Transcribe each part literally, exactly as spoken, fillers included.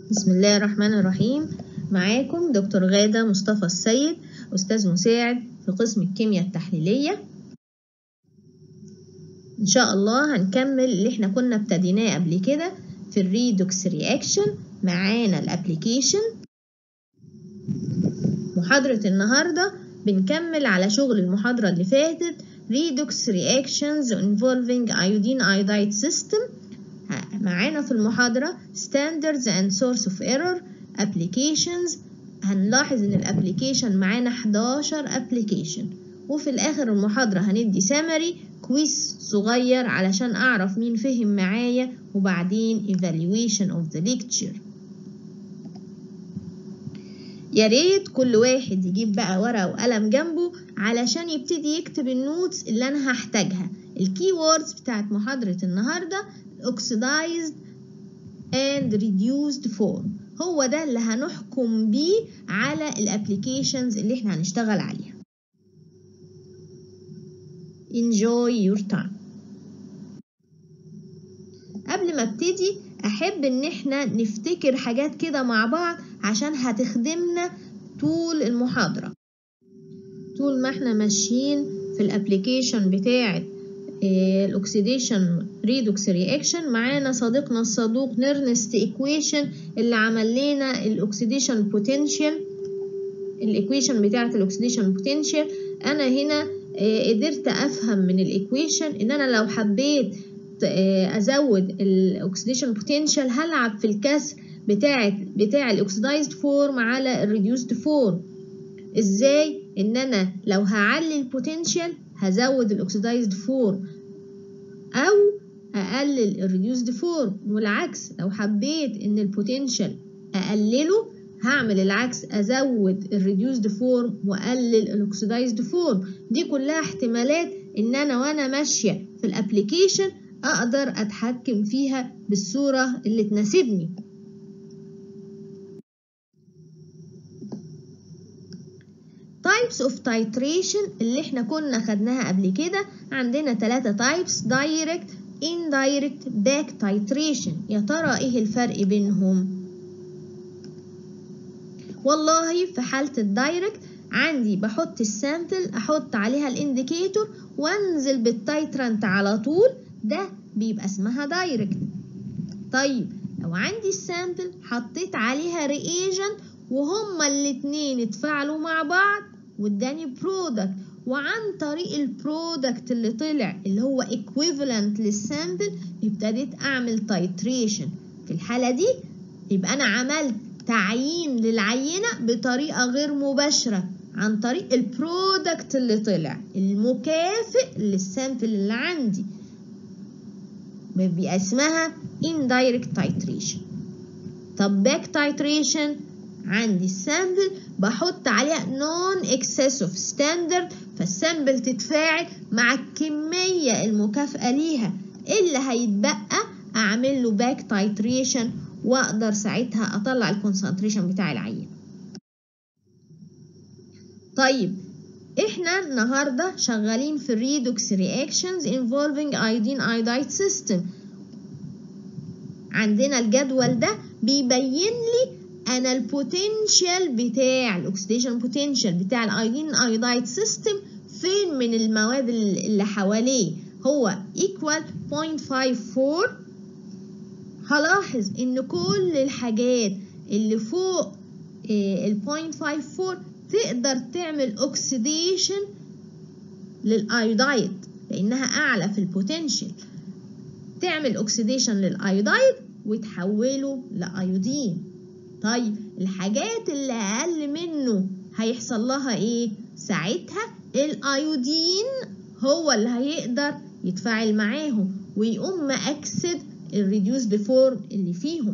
بسم الله الرحمن الرحيم. معاكم دكتور غادة مصطفى السيد، أستاذ مساعد في قسم الكيمياء التحليلية. إن شاء الله هنكمل اللي احنا كنا ابتديناه قبل كده في الريدوكس رياكشن. معانا الابليكيشن. محاضرة النهاردة بنكمل على شغل المحاضرة اللي فاتت، ريدوكس رياكشنز involving iodine iodide system. معانا في المحاضرة standards and source of error applications. هنلاحظ ان الابليكيشن معانا حداشر application، وفي الاخر المحاضرة هندي summary كويس صغير علشان اعرف مين فهم معايا، وبعدين evaluation of the lecture. يا ريت كل واحد يجيب بقى ورقة وقلم جنبه علشان يبتدي يكتب النوتس اللي انا هحتاجها. الكي ووردز بتاعت محاضرة النهاردة oxidized and reduced form، هو ده اللي هنحكم بيه على الابليكيشنز اللي احنا هنشتغل عليها. enjoy your time. قبل ما ابتدي احب ان احنا نفتكر حاجات كده مع بعض عشان هتخدمنا طول المحاضرة، طول ما احنا ماشيين في الابليكيشن بتاعت الاكسيديشن ريدوكس رياكشن. معانا صديقنا الصدوق نيرنست ايكويشن اللي عمل لنا الاكسيديشن بوتنشال، الايكويشن بتاعت الاكسيديشن بوتنشال. انا هنا قدرت افهم من الايكويشن ان انا لو حبيت ازود الاكسيديشن بوتنشال هلعب في الكسر بتاعت بتاع الاكسيدايزد فورم على الريديوسد فورم. ازاي؟ ان انا لو هعلي البوتنشال هزود الاكسيدايزد فورم او اقلل الريديوسد فورم، والعكس لو حبيت ان البوتنشال اقلله هعمل العكس، ازود الريديوسد فورم واقلل الاكسيدايزد فورم. دي كلها احتمالات ان انا وانا ماشيه في الابليكيشن اقدر اتحكم فيها بالصوره اللي تناسبني. types of titration اللي احنا كنا خدناها قبل كده، عندنا ثلاثة types: direct, indirect, back titration. يا ترى ايه الفرق بينهم؟ والله في حالة الدايركت عندي بحط السامبل، احط عليها الانديكيتور وانزل بالتايترنت على طول، ده بيبقى اسمها دايركت. طيب لو عندي السامبل حطيت عليها رياجنت وهما الاتنين اتفاعلوا مع بعض واداني برودكت، وعن طريق البرودكت اللي طلع اللي هو equivalent للسامبل ابتديت اعمل تايتريشن. في الحالة دي يبقى انا عملت تعيين للعينة بطريقة غير مباشرة عن طريق البرودكت اللي طلع المكافئ للسامبل اللي عندي، بيبقى اسمها indirect titration. طب back titration عندي السامبل بحط عليها non excessive standard، فالسامبل تتفاعل مع الكمية المكافئة ليها، اللي هيتبقى اعمل له back titration واقدر ساعتها اطلع الكونسنتريشن بتاع العينة. طيب احنا النهارده شغالين في الريدوكس رياكشنز involving iodine iodide system. عندنا الجدول ده بيبين لي انا البوتنشال بتاع الاكسيديشن بوتنشال بتاع الايودين ايودايد سيستم فين من المواد اللي حواليه، هو equal صفر فاصلة خمسة أربعة. هلاحظ ان كل الحاجات اللي فوق ال صفر فاصلة خمسة أربعة تقدر تعمل اوكسيديشن للايودايد لانها اعلى في البوتنشال، تعمل اوكسيديشن للايودايد وتحوله لايودين. طيب الحاجات اللي اقل منه هيحصل لها ايه؟ ساعتها الايودين هو اللي هيقدر يتفاعل معاهم ويقوم مأكسد الريديوسد فورم اللي فيهم.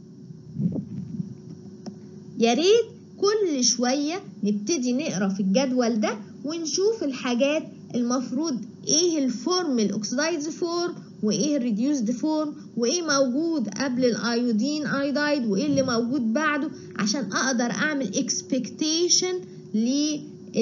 يا ريت كل شوية نبتدي نقرا في الجدول ده ونشوف الحاجات المفروض ايه الفورم الاكسدايز فورم وايه الريديوسد فورم وايه موجود قبل الايودين ايودايد وايه اللي موجود بعده، عشان اقدر اعمل اكسبكتيشن لل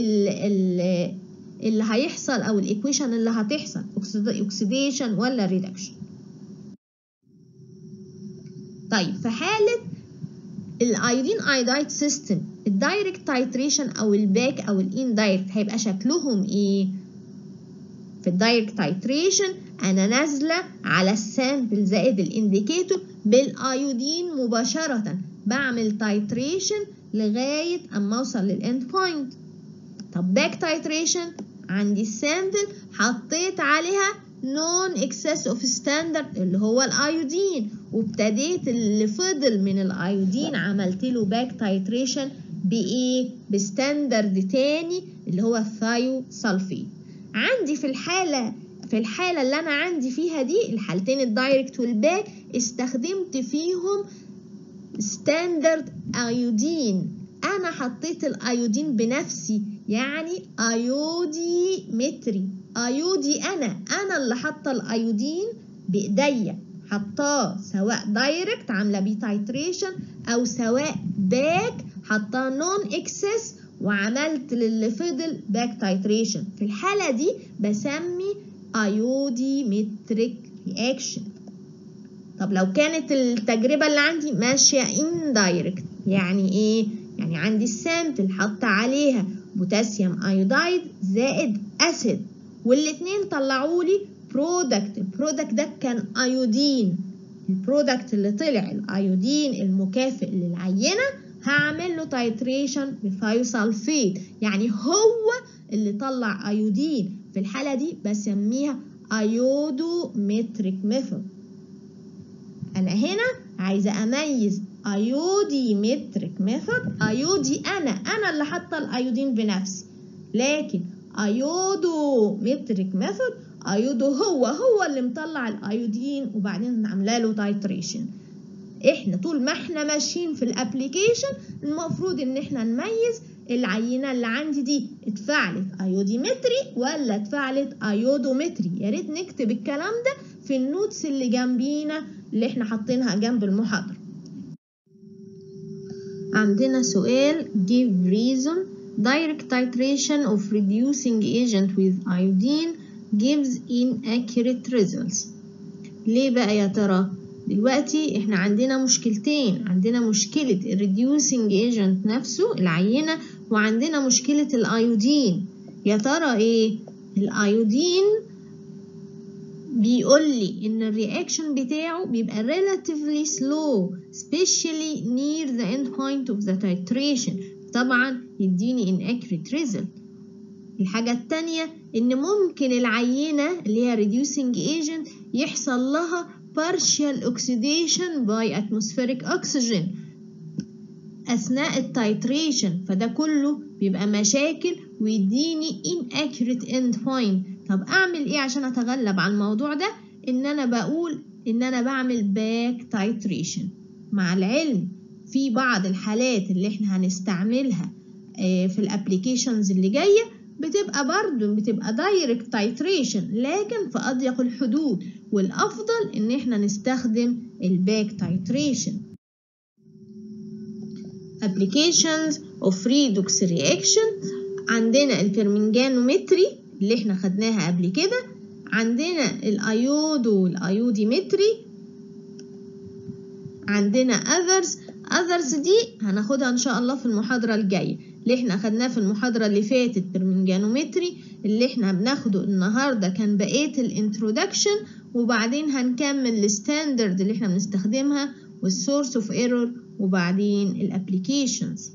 اللي هيحصل او الايكويشن اللي هتحصل، اوكسيديشن ولا ريدكشن. طيب في حالة الايودين ايودايد سيستم الدايركت تايتريشن او الباك او الاندايركت هيبقى شكلهم ايه؟ في الدايركت تايتريشن انا نازله على السامبل زائد الانديكيتور بالايودين مباشره، بعمل تايتريشن لغايه اما اوصل للاند بوينت. طب باك تايتريشن عندي السامبل حطيت عليها نون اكسس اوف ستاندرد اللي هو الايودين، وابتديت اللي فضل من الايودين عملت له باك تايتريشن بايه؟ بستاندرد تاني اللي هو الثايو سلفيت. عندي في الحاله في الحاله اللي انا عندي فيها دي الحالتين الدايركت والباك استخدمت فيهم ستاندرد ايودين، انا حطيت الايودين بنفسي، يعني ايودي متري، ايودي انا انا اللي حاطه الايودين بايديا، حطاه سواء دايركت عامله بيه تايتريشن او سواء باك حطاه نون اكسس وعملت للي فضل باك تايتريشن. في الحاله دي بسمي ايودي متريك رياكشن. طب لو كانت التجربه اللي عندي ماشيه اندايركت، يعني ايه؟ يعني عندي السامبل حاطه عليها بوتاسيوم ايودايد زائد اسيد، والاتنين طلعوا لي برودكت، البرودكت ده كان ايودين، البرودكت اللي طلع الايودين المكافئ للعينه هعمل له تايتريشن بثايوسلفيت، يعني هو اللي طلع ايودين. في الحاله دي بسميها ايودومتريك ميثود. انا هنا عايزه اميز ايودي متريك ميثود، ايودي انا انا اللي حاطه الايودين بنفسي، لكن ايودو متريك ميثود ايودو هو هو اللي مطلع الايودين وبعدين عامله له تايتريشن. احنا طول ما احنا ماشيين في الابليكيشن المفروض ان احنا نميز العينه اللي عندي دي اتفعلت ايوديمتري ولا اتفعلت ايودومتري. يا ريت نكتب الكلام ده في النوتس اللي جنبينا اللي احنا حاطينها جنب المحاضره. عندنا سؤال give reason direct titration of reducing agent with iodine gives inaccurate results. ليه بقى يا ترى؟ دلوقتي احنا عندنا مشكلتين، عندنا مشكلة الريديوسنج ايجنت نفسه العينة، وعندنا مشكلة الايودين. يا ترى ايه؟ الايودين بيقول لي ان الرياكشن بتاعه بيبقى relatively slow especially near the end point of the titration، طبعا يديني inaccurate result. الحاجة التانية ان ممكن العينة اللي هي reducing agent يحصل لها partial oxidation by atmospheric oxygen اثناء التايتريشن، فده كله بيبقى مشاكل ويديني inaccurate end point. طب اعمل ايه عشان اتغلب على الموضوع ده؟ ان انا بقول ان انا بعمل باك تايتريشن. مع العلم في بعض الحالات اللي احنا هنستعملها في الابليكيشنز اللي جايه بتبقى برضو بتبقى دايركت تايتريشن لكن في اضيق الحدود، والافضل ان احنا نستخدم الباك تايتريشن. applications of redox reaction عندنا البرمنجانومتري اللي احنا خدناها قبل كده، عندنا الايودو والايوديمتري، عندنا others others دي هناخدها ان شاء الله في المحاضرة الجاية. اللي احنا خدناه في المحاضرة اللي فاتت برمنجانومتري، اللي احنا بناخده النهاردة كان بقية الانترودكشن، وبعدين هنكمل الستاندرد اللي احنا بنستخدمها والسورس اوف ايرور وبعدين الابليكيشنز.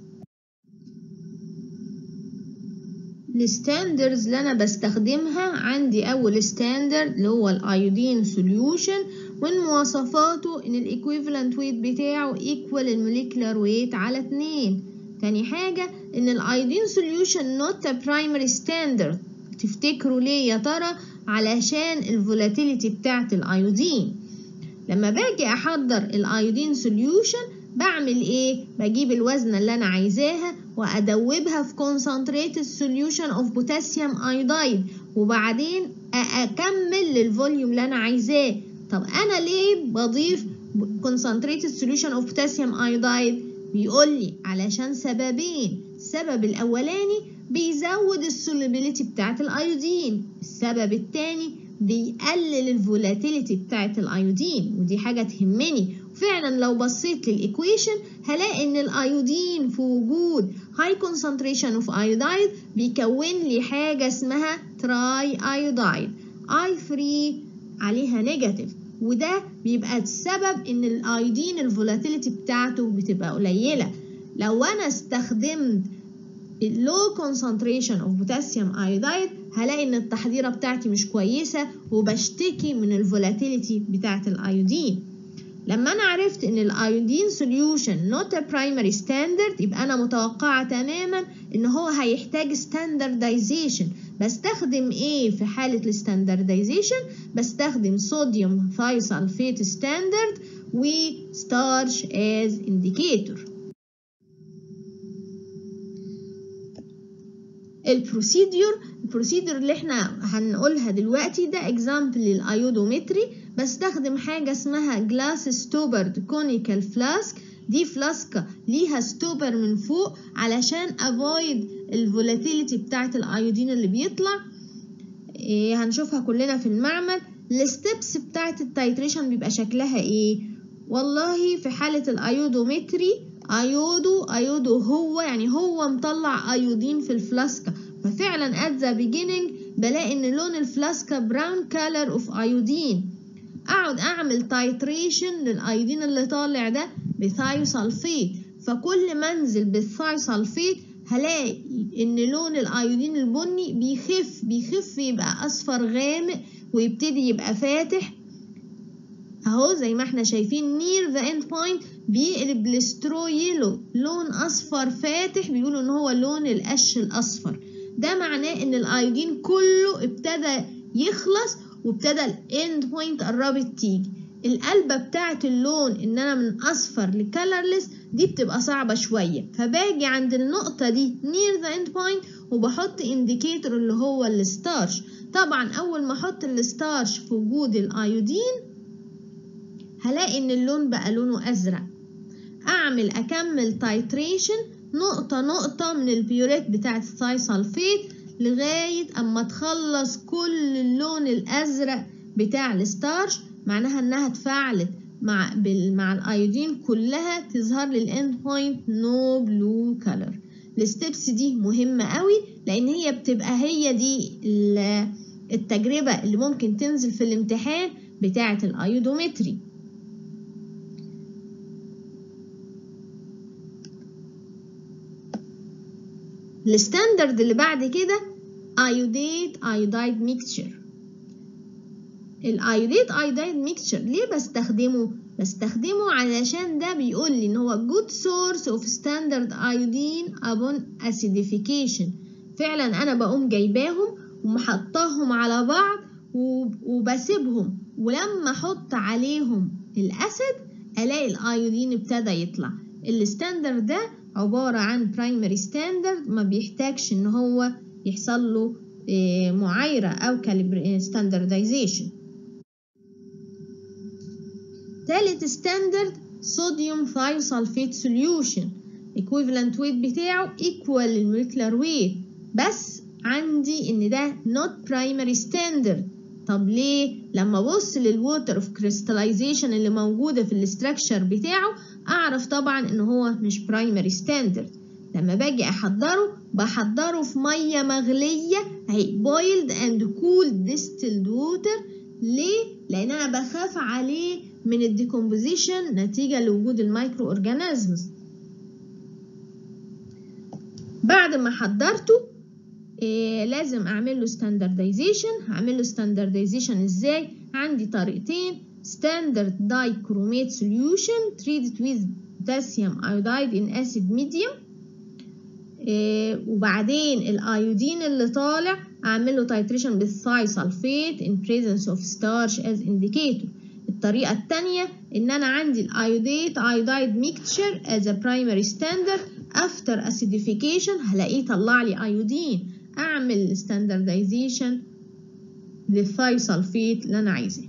الستاندردز اللي انا بستخدمها عندي اول ستاندرد اللي هو الايودين سوليوشن، ومن مواصفاته ان الايكويفالنت ويت بتاعه ايكوال الموليكولار ويت على اتنين. تاني حاجه ان الايودين سوليوشن نوت ا برايمري ستاندرد. تفتكروا ليه يا ترى؟ علشان الفولاتيليتي بتاعت الايودين. لما باجي احضر الايودين سوليوشن بعمل ايه؟ بجيب الوزنه اللي انا عايزاها وادوبها في concentrated solution of potassium iodide وبعدين اكمل للفوليوم اللي انا عايزاه. طب انا ليه بضيف concentrated solution of potassium iodide؟ بيقول لي علشان سببين. السبب الاولاني بيزود السوليبيليتي بتاعت الايودين، السبب الثاني بيقلل الفولاتيليتي بتاعت الايودين، ودي حاجه تهمني. فعلا لو بصيت للايكويشن هلاقي ان الايودين في وجود high concentration of iodide بيكون لي حاجة اسمها تراي ايودايد اي ثلاثة عليها نيجاتيف، وده بيبقى السبب ان الايودين الفولاتيليتي بتاعته بتبقى قليلة. لو انا استخدمت low concentration of potassium iodide هلاقي ان التحضيرة بتاعتي مش كويسة وبشتكي من الفولاتيليتي بتاعت الايودين. لما انا عرفت ان الايودين solution not a primary standard يبقى انا متوقعة تماما ان هو هيحتاج standardization. بستخدم ايه في حالة الستاندردايزيشن؟ بستخدم صوديوم ثايوسلفيت ستاندرد وستارش as indicator. البروسيدور البروسيدور اللي احنا هنقولها دلوقتي ده اكزامبل للايودومتري. بستخدم حاجة اسمها جلاس ستوبرد كونيكال فلاسك. دي فلاسكة ليها ستوبر من فوق علشان افويد الفولاتيليتي بتاعت الايودين اللي بيطلع. إيه هنشوفها كلنا في المعمل. الستبس بتاعت التايتريشن بيبقى شكلها ايه؟ والله في حالة الايودومتري ايودو ايودو هو يعني هو مطلع ايودين في الفلاسكة، ففعلا at the beginning بلاقي ان لون الفلاسكة براون color اوف ايودين. اقعد اعمل تايتريشن للايودين اللي طالع ده بثايوسلفيت، فكل ما انزل بالثايوسلفيت هلاقي ان لون الايودين البني بيخف بيخف يبقى اصفر غامق ويبتدي يبقى فاتح اهو زي ما احنا شايفين near the end point بيقلب لسترو يلو لون اصفر فاتح، بيقولوا ان هو لون القش الاصفر. ده معناه ان الايودين كله ابتدى يخلص وابتدى الاند بوينت قربت تيجي. القلبه بتاعه اللون ان انا من اصفر لكالرلس دي بتبقى صعبه شويه، فباجي عند النقطه دي near the end point وبحط انديكيتور اللي هو الستارش. طبعا اول ما احط الستارش في وجود الايودين هلاقي ان اللون بقى لونه ازرق. اعمل اكمل تايتريشن نقطه نقطه من البيوريت بتاعه الثايوسلفيت لغايه اما تخلص كل اللون الازرق بتاع الستارش، معناها انها اتفاعلت مع بال مع الايودين كلها، تظهر لي الاند بوينت نو بلو كلر. الستبس دي مهمه قوي لان هي بتبقى هي دي التجربه اللي ممكن تنزل في الامتحان بتاعه الايودومتري. الستاندرد اللي بعد كده ايوديت ايودايد ميكتشر. الايوديت ايودايد ميكتشر ليه بستخدمه؟ بستخدمه علشان ده بيقول لي ان هو good source of standard iodine upon acidification. فعلا انا بقوم جايباهم ومحطاهم على بعض وبسيبهم، ولما احط عليهم الاسيد الاقي الايودين ابتدى يطلع. الستاندرد ده عبارة عن برايمري ستاندرد ما بيحتاجش ان هو يحصل له معايرة او ستاندردايزيشن. تالت ستاندرد صوديوم ثايوسلفيت سوليوشن. equivalent weight بتاعه equal للموليكولار ويت، بس عندي ان ده not primary standard. طب ليه؟ لما ابص للووتر اوف كريستاليزيشن اللي موجودة في الاستراكشر بتاعه اعرف طبعا ان هو مش برايمري ستاندرد. لما باجي احضره بحضره في ميه مغليه اهي boiled and cooled distilled water. ليه؟ لان انا بخاف عليه من الديكومبوزيشن نتيجه لوجود المايكرو اورجانيزمز. بعد ما حضرته إيه لازم اعمل له ستاندردايزيشن. هعمل له ستاندردايزيشن ازاي؟ عندي طريقتين. standard dichromate solution treated with potassium iodide in acid medium. إيه وبعدين الايودين اللي طالع اعمل له titration بالثايوسلفيت in presence of starch as indicator. الطريقة التانية ان انا عندي الايوديت iodide mixture as a primary standard. after acidification هلاقيه طلع لي ايودين، اعمل standardization للثايوسلفيت اللي انا عايزاه.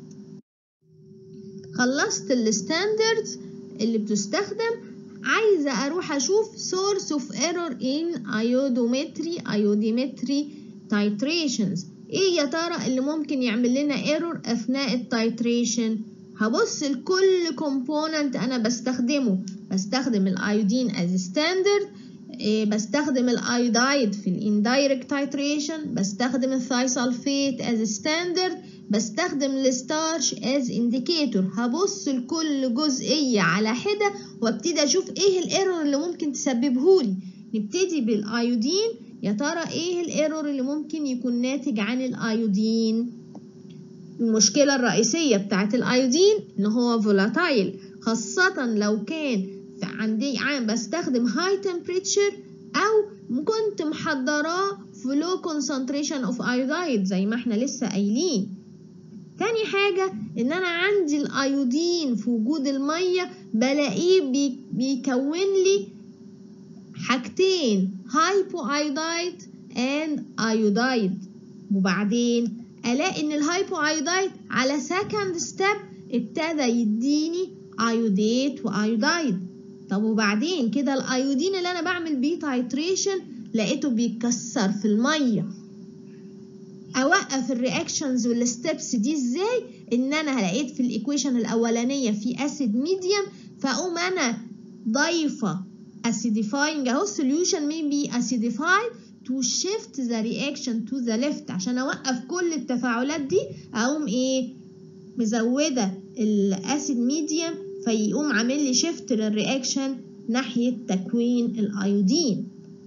خلصت الستاندردز اللي بتستخدم، عايزة اروح اشوف source of error in iodometry iodimetry titrations. ايه يا ترى اللي ممكن يعمل لنا error اثناء التايتريشن؟ هبص لكل كومبوننت انا بستخدمه. بستخدم الايودين از ستاندرد، بستخدم الايودايد في الاندايركت تايتريشن، بستخدم الثايسلفيت از ستاندرد، بستخدم الستارش از انديكيتور. هبص لكل جزئيه على حده وابتدي اشوف ايه الايرور اللي ممكن تسببهولي. نبتدي بالايودين. يا ترى ايه الايرور اللي ممكن يكون ناتج عن الايودين؟ المشكله الرئيسيه بتاعت الايودين ان هو فولاتايل، خاصه لو كان عندي عام بستخدم هاي تمبريتشر او كنت محضراه في لو كونسنتريشن اوف ايودايد زي ما احنا لسه قايلين. تاني حاجة ان انا عندي الايودين في وجود المية بلاقيه بي بيكون لي حاجتين، هايبو ايودايد اند ايودايد. وبعدين الاقي ان الهايبو ايودايد على سكند ستيب ابتدى يديني ايوديت وايودايد. طب وبعدين كده الايودين اللي انا بعمل بيه تايتريشن لقيته بيتكسر في الميه. اوقف الرياكشنز والستبس دي ازاي؟ ان انا لقيت في الايكويشن الاولانيه في اسيد ميديوم، فاقوم انا ضايفه acidifying اهو solution may be acidified to shift the reaction to the left. عشان اوقف كل التفاعلات دي اقوم ايه مزوده الاسيد ميديوم فيقوم عامل لي شيفت للرياكشن ناحيه تكوين الايودين.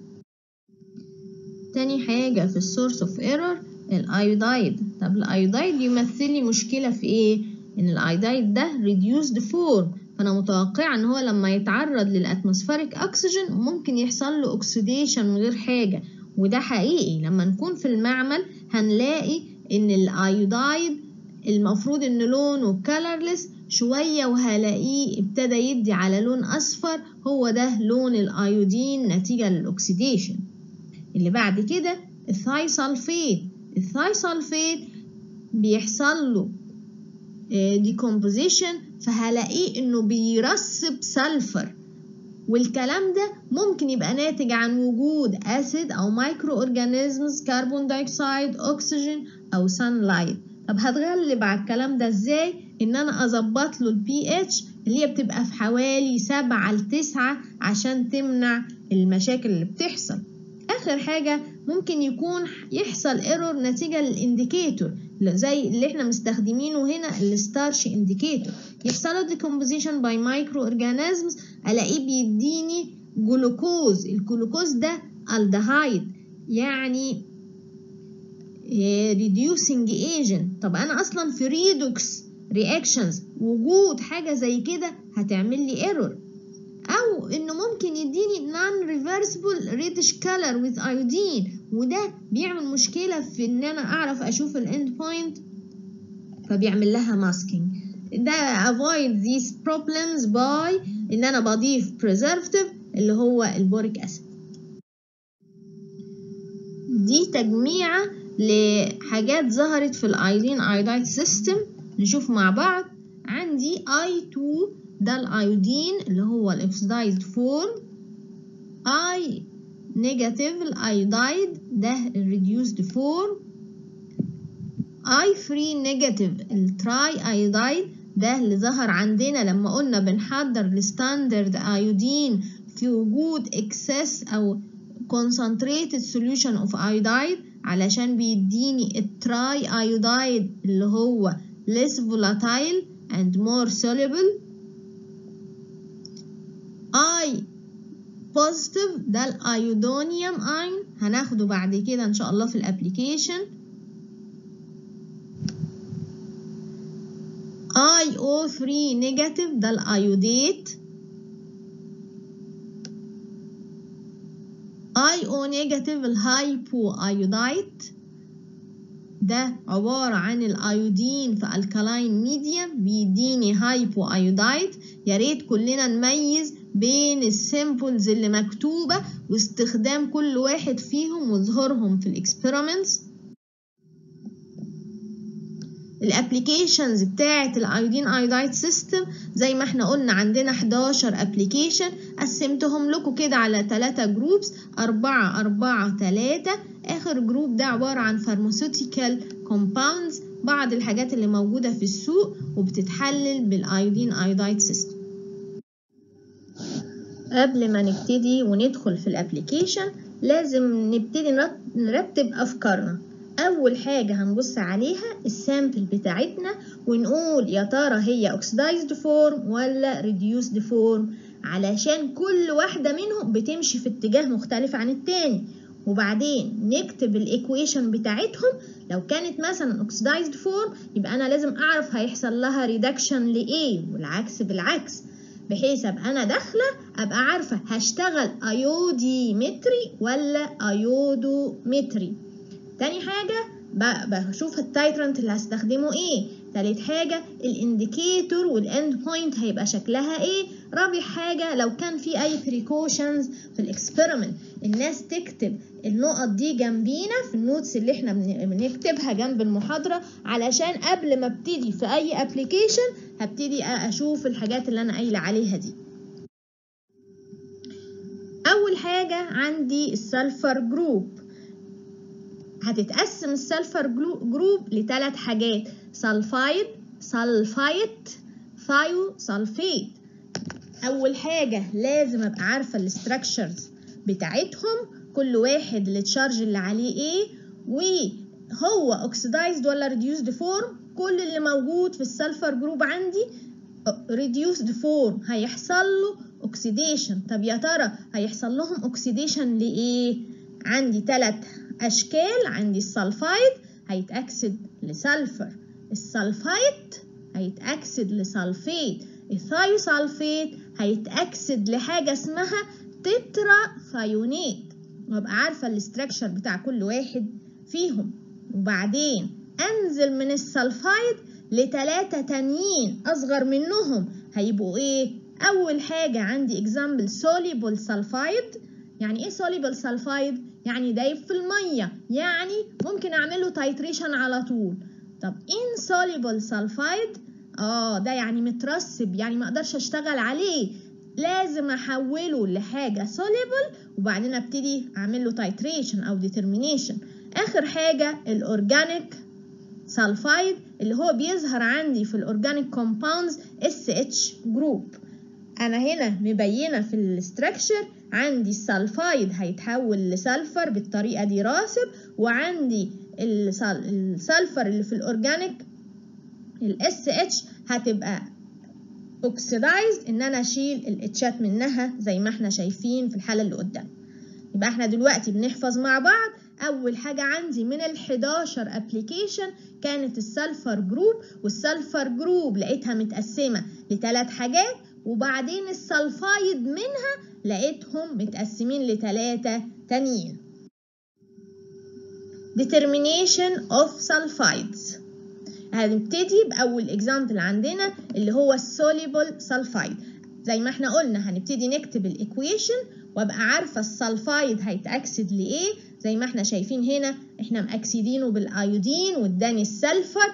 تاني حاجه في السورس اوف ايرور الايودايد. طب الايودايد يمثل لي مشكله في ايه؟ ان الايودايد ده reduced form، فانا متوقعه ان هو لما يتعرض للاتموسفيريك اكسجين ممكن يحصل له اوكسيديشن من غير حاجه، وده حقيقي. لما نكون في المعمل هنلاقي ان الايودايد المفروض ان لونه كالرلس شويه وهلاقيه ابتدى يدي على لون اصفر، هو ده لون الايودين نتيجه للاكسيديشن. اللي بعد كده الثايسلفيت. الثايسلفيت بيحصل له ديكومبوزيشن فهلاقيه انه بيرسب سلفر، والكلام ده ممكن يبقى ناتج عن وجود اسيد او مايكرو اورجانيزمز، كربون دايوكسيد، اكسجين او سان لايت. طب هتغلب على الكلام ده ازاي؟ ان انا اظبط له البي اتش اللي هي بتبقى في حوالي سبعة لتسعة عشان تمنع المشاكل اللي بتحصل. اخر حاجه ممكن يكون يحصل ايرور نتيجه للانديكيتور زي اللي احنا مستخدمينه هنا الستارش انديكيتور. يحصل له ديكومبوزيشن باي مايكرو اورجانيزمز الاقيه بيديني جلوكوز. الجلوكوز ده الدهايد يعني ريديوسنج ايجنت. طب انا اصلا في ريدوكس رياكشنز وجود حاجه زي كده هتعمل لي ايرور. او انه ممكن يديني non reversible reddish color with iodine، وده بيعمل مشكلة في ان انا اعرف اشوف الاند بوينت فبيعمل لها ماسكينج. ده avoid these problems by ان انا بضيف preservative اللي هو البوريك اسيد. دي تجميعة لحاجات ظهرت في الايودين ايودايد سيستم. نشوف مع بعض. عندي آي تو ده الايودين اللي هو الاكسدايزد فورم، اي نيجاتيف الايودايد ده الريديوسد فورم، اي ثري نيجاتيف التراي ايودايد ده اللي ظهر عندنا لما قلنا بنحضر الستاندرد ايودين في وجود اكسس او concentrated solution of iodide علشان بيديني التراي ايودايد اللي هو less volatile and more soluble. I positive ده الايودونيوم اين هناخده بعد كده ان شاء الله في الابليكيشن. آي أو ثري نيجاتيف ده الايوديت. آي أو نيجاتيف الهايبو ايودايت ده عبارة عن الايودين في الكالاين ميديا بيديني هايبو ايودايت. يا ريت كلنا نميز بين السيمبلز اللي مكتوبة واستخدام كل واحد فيهم وظهورهم في الاكسبيرمنتس. الابليكيشنز بتاعة الايودين ايودايد سيستم زي ما احنا قلنا عندنا حداشر ابليكيشن، قسمتهم لكم كده على ثلاثة جروبس، أربعة أربعة ثلاثة. آخر جروب ده عبارة عن pharmaceutical compounds بعض الحاجات اللي موجودة في السوق وبتتحلل بالايودين ايودايد سيستم. قبل ما نبتدي وندخل في الابليكيشن لازم نبتدي نرتب افكارنا. اول حاجة هنبص عليها السامبل بتاعتنا ونقول يا ترى هي اوكسيدايزد فورم ولا ريديوسد فورم، علشان كل واحدة منهم بتمشي في اتجاه مختلف عن التاني. وبعدين نكتب الايكويشن بتاعتهم. لو كانت مثلا اوكسيدايزد فورم يبقى انا لازم اعرف هيحصل لها ريدكشن لايه، والعكس بالعكس، بحيث ابقى انا داخله ابقى عارفه هشتغل ايوديمتري ولا ايودومتري. تاني حاجه بشوف التايترنت اللي هستخدمه ايه. تالت حاجه الانديكيتور والاند بوينت هيبقى شكلها ايه. رابع حاجه لو كان في اي بريكوشنز في الاكسبيرمنت الناس تكتب النقط دي جنبينا في النوتس اللي احنا بنكتبها جنب المحاضره، علشان قبل ما ابتدي في اي ابلكيشن هبتدي اشوف الحاجات اللي انا قايله عليها دي. اول حاجه عندي السلفر جروب. هتتقسم السلفر جروب لثلاث حاجات: سلفايد، سلفايت، ثايو سلفيت. اول حاجه لازم ابقى عارفه الاستراكشرز بتاعتهم، كل واحد التشارج اللي عليه ايه، وهو اوكسيدايزد ولا ريديوسد فورم. كل اللي موجود في السلفر جروب عندي ريديوسد فورم هيحصل له اوكسيديشن. طب يا ترى هيحصل لهم اوكسيديشن لايه؟ عندي ثلاث اشكال. عندي السلفايد هيتاكسد لسلفر، السلفايت هيتاكسد لسلفيت، الثايوسلفيت هيتاكسد لحاجه اسمها تترا ثايونيت، وابقى عارفه الاستراكشر بتاع كل واحد فيهم. وبعدين انزل من السلفايد لثلاثه تانيين اصغر منهم هيبقوا ايه؟ اول حاجه عندي اكزامبل soluble سلفايد. يعني ايه soluble سلفايد؟ يعني دايب في الميه، يعني ممكن اعمله تايتريشن على طول. طب insoluble سلفايد اه ده يعني مترسب، يعني ما اقدرش اشتغل عليه، لازم احوله لحاجه soluble وبعدين ابتدي اعمل له تايتريشن او ديترمينيشن. اخر حاجه الاورجانيك سلفايد اللي هو بيظهر عندي في الاورجانيك كومباوندز اس اتش جروب. انا هنا مبينه في الاستراكشر عندي السلفايد هيتحول لسلفر بالطريقه دي راسب، وعندي السلفر اللي في الاورجانيك الاس اتش هتبقى اوكسيدايزد، ان انا اشيل الاتشات منها زي ما احنا شايفين في الحاله اللي قدام. يبقى احنا دلوقتي بنحفظ مع بعض. اول حاجه عندي من الحداشر ابلكيشن كانت السلفر جروب، والسلفر جروب لقيتها متقسمه لثلاث حاجات، وبعدين السلفايد منها لقيتهم متقسمين لثلاثه تانيين. determination of sulfides. هنبتدي باول اكزامبل عندنا اللي هو السوليبل سلفايد. زي ما احنا قلنا هنبتدي نكتب الايكويشن وابقى عارفه السلفايد هيتاكسد لايه. زي ما احنا شايفين هنا احنا مأكسدينه بالايودين واداني السلفر،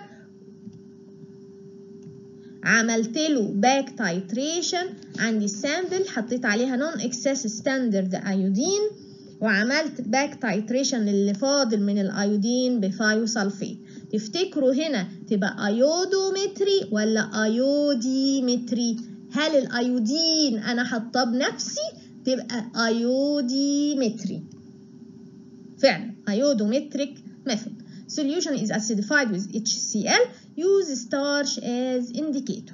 عملت له باك تايتريشن. عندي السامبل حطيت عليها نون اكسس ستاندرد ايودين وعملت باك تايتريشن للي فاضل من الايودين بثايوسلفيت. تفتكروا هنا تبقى ايودومتري ولا ايوديمتري؟ هل الايودين انا حاطاه بنفسي؟ تبقى ايوديمتري فعلا، ايودومتريك ميثود. solution is acidified with H C L. use starch as indicator.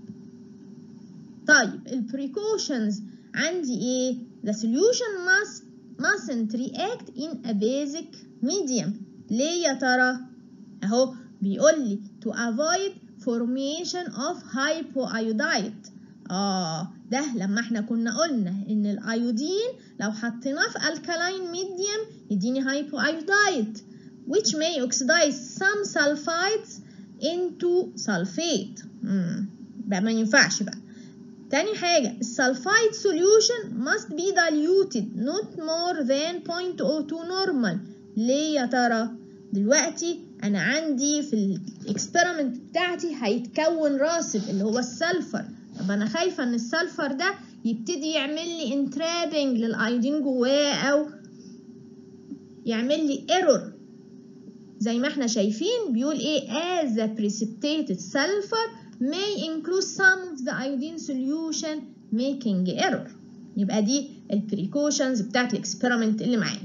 طيب البريكوشنز عندي ايه؟ the solution must mustn't react in a basic medium. ليه يا ترى؟ اهو بيقول لي to avoid formation of hypoiodide. اه ده لما احنا كنا قلنا ان الايودين لو حطيناه في alkaline medium يديني hypoiodide which may oxidize some sulfides into sulfate. امم بقى ما ينفعش بقى. تاني حاجة السلفايد solution must be diluted not more than zero point zero two normal. ليه يا ترى؟ دلوقتي انا عندي في الاكسبيرمنت بتاعتي هيتكون راسب اللي هو السلفر. طب انا خايفه ان السلفر ده يبتدي يعمل لي انترابنج للايودين جواه او يعمل لي ايرور زي ما احنا شايفين بيقول ايه as the precipitated sulfur may include some of the iodine solution making error. يبقى دي البريكوشنز بتاعت الاكسبيرمنت اللي معانا.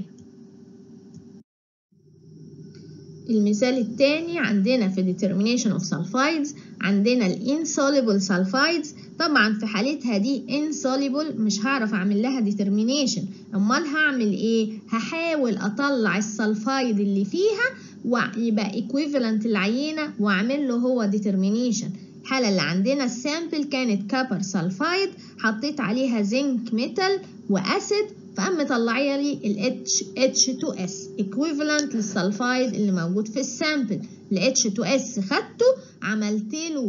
المثال الثاني عندنا في determination of sulfides عندنا ال insoluble sulfides. طبعا في حالتها دي insoluble مش هعرف اعمل لها determination، امال هعمل ايه؟ هحاول اطلع السلفايد اللي فيها ويبقى equivalent العينة واعمل له هو determination. الحالة اللي عندنا السامبل كانت كابر سلفايد، حطيت عليها زنك ميتال واسيد، فقام مطلعيه لي ال اتش تو اس equivalent للسلفايد اللي موجود في السامبل. ال اتش تو اس خدته عملت له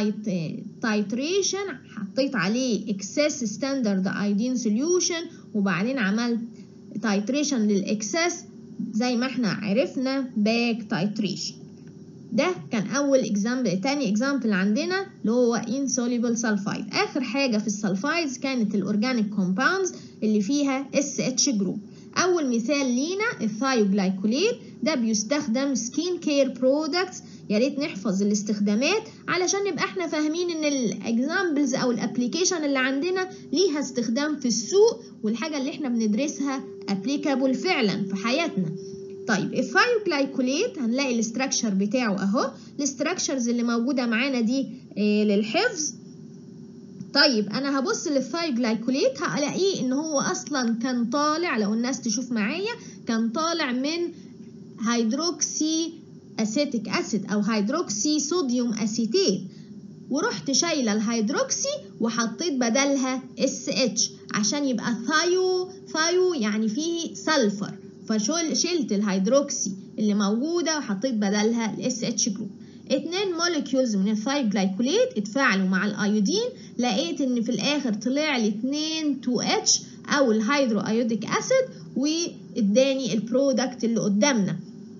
تايتريشن، حطيت عليه اكسس ستاندرد ايودين سوليوشن، وبعدين عملت تايتريشن للاكسس زي ما احنا عرفنا باك تايتريشن. ده كان اول اكزامبل. تاني اكزامبل عندنا اللي هو insoluble sulfide. اخر حاجه في السلفايدز كانت الاورجانيك كومباوندز اللي فيها اس اتش جروب. اول مثال لينا الثايوجلايكوليت، ده بيستخدم سكين كير برودكتس. يا ريت نحفظ الاستخدامات علشان نبقى احنا فاهمين ان الاكزامبلز او الابليكيشن اللي عندنا ليها استخدام في السوق، والحاجه اللي احنا بندرسها ابليكابل فعلا في حياتنا. طيب الثايوجلايكوليت هنلاقي الاستراكشر بتاعه اهو. الاستراكشرز اللي موجوده معانا دي إيه للحفظ. طيب انا هبص للثايوجلايكوليت هلاقيه ان هو اصلا كان طالع، لو الناس تشوف معايا، كان طالع من هيدروكسي اسيتيك اسيد او هيدروكسي صوديوم اسيتيت، ورحت شايله الهيدروكسي وحطيت بدلها اس اتش عشان يبقى ثايو. ثايو يعني فيه سلفر، فشلت الهيدروكسي اللي موجوده وحطيت بدلها الاس اتش جروب. اتنين موليكيولز من الثايوجلايكوليت اتفاعلوا مع الايودين، لقيت ان في الاخر طلع لي اتنين تو اتش او الهيدرو ايوديك اسيد، واداني البرودكت اللي قدامنا.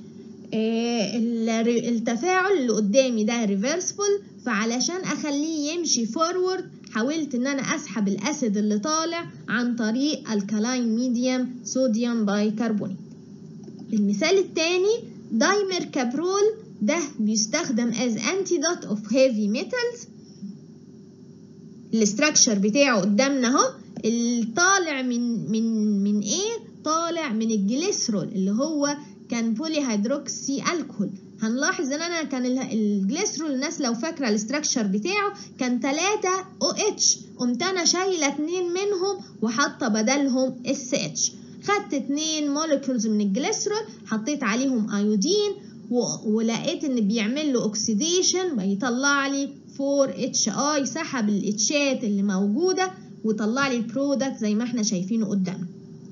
آه التفاعل اللي قدامي ده ريفرسبل، فعلشان اخليه يمشي فورورد حاولت ان انا اسحب الاسيد اللي طالع عن طريق الكالاين ميديوم صوديوم بايكربونات. المثال الثاني دايمركابرول، ده بيستخدم as antidote of heavy metals. الاستراكشر بتاعه قدامنا اهو. الطالع من من من ايه؟ طالع من الجليسرول اللي هو كان بولي هيدروكسي الكحول. هنلاحظ ان انا كان الجليسرول، الناس لو فاكره الاستراكشر بتاعه كان تلاتة او اتش، قمت انا شايله اتنين منهم وحاطه بدلهم اس اتش. خدت اتنين موليكولز من الجليسرول حطيت عليهم ايودين ولقيت ان بيعمل له اوكسيديشن ويطلع لي فور اتش اي، سحب الاتشات اللي موجوده وطلع لي البرودكت زي ما احنا شايفينه قدامنا.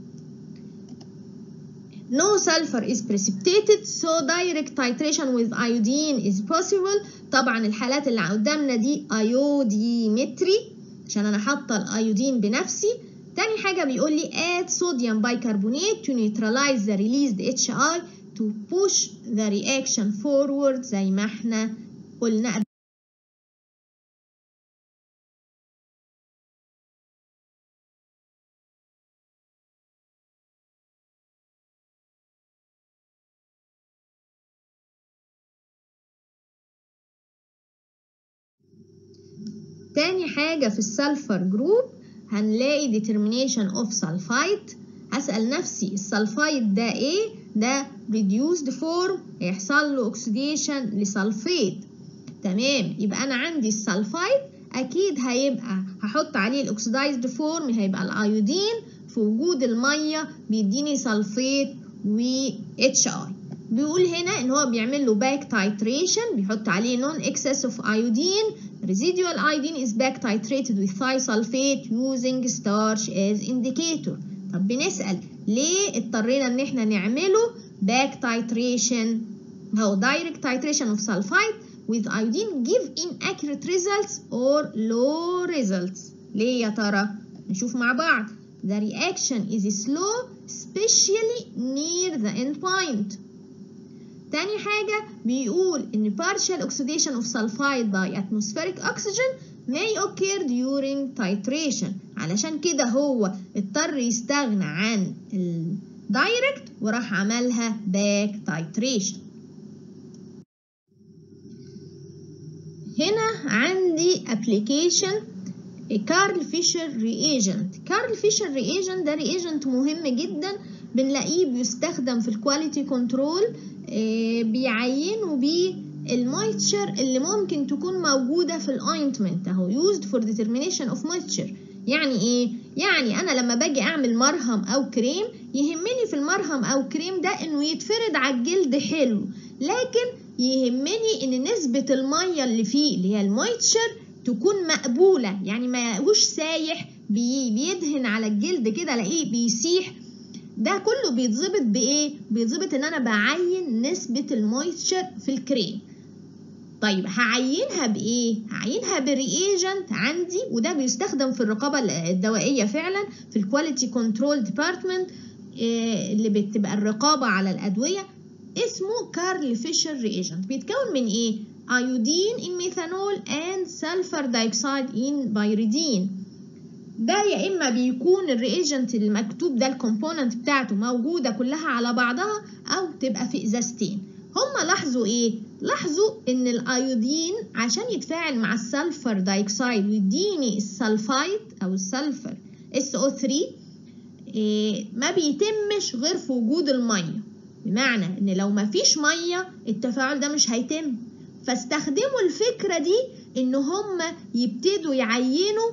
No sulfur is precipitated, so direct titration with iodine is possible. طبعا الحالات اللي قدامنا دي ايوديمتري عشان انا حاطه الايودين بنفسي. تاني حاجه بيقول لي add sodium bicarbonate to neutralize the released اتش اي to push the reaction forward زي ما احنا قلنا. تاني حاجة في السلفر جروب هنلاقي determination of sulfide. هسأل نفسي السلفايد ده ايه؟ ده reduced form، هيحصل له oxidation لسلفيت. تمام، يبقى انا عندي السلفايد اكيد هيبقى هحط عليه الاكسدايزد فورم، هيبقى الايودين في وجود الميه بيديني سلفيت و اتش اي. بيقول هنا ان هو بيعمل له باك تايتريشن، بيحط عليه نون اكسس اوف ايودين. residual iodine is back titrated with thiosulfate using starch as indicator. طب بنسأل ليه اضطرينا ان احنا نعمله باك تايتريشن او direct titration of sulfide with iodine give inaccurate results or low results؟ ليه يا ترى؟ نشوف مع بعض. The reaction is slow especially near the end point. تاني حاجة بيقول إن partial oxidation of sulfide by atmospheric oxygen may occur during titration. علشان كده هو اضطر يستغنى عن الدايركت وراح عملها back titration. هنا عندي ابلكيشن كارل فيشر رياجنت. كارل فيشر رياجنت ده رياجنت مهم جدا، بنلاقيه بيستخدم في الكواليتي كنترول، بيعينوا بيه المويتشر اللي ممكن تكون موجوده في الاوينتمنت اهو. used for determination of moisture. يعني ايه؟ يعني انا لما باجي اعمل مرهم او كريم، يهمني في المرهم او كريم ده انه يتفرد على الجلد حلو، لكن يهمني ان نسبه الميه اللي فيه اللي هي المويتشر تكون مقبوله، يعني ما يبقوش سايح بي بيدهن على الجلد كده الاقيه بيسيح. ده كله بيتظبط بايه؟ بيتظبط ان انا بعين نسبه المويتشر في الكريم. طيب هعينها بايه؟ هعينها برياجنت عندي، وده بيستخدم في الرقابه الدوائيه فعلا في الكواليتي كنترول ديبارتمنت اللي بتبقى الرقابه على الادويه، اسمه كارل فيشر رياجنت. بيتكون من ايه؟ ايودين ان ميثانول اند سلفر دايوكسيد ان بايريدين. ده يا اما بيكون الرياجنت المكتوب ده الكومبوننت بتاعته موجوده كلها على بعضها، او تبقى في ازازتين. هما لاحظوا ايه؟ لاحظوا ان الايودين عشان يتفاعل مع السلفر دايوكسيد ويديني السلفايد او السلفر اس او ثلاثة، إيه ما بيتمش غير في وجود الميه. بمعنى ان لو ما فيش ميه التفاعل ده مش هيتم. فاستخدموا الفكره دي ان هما يبتدوا يعينوا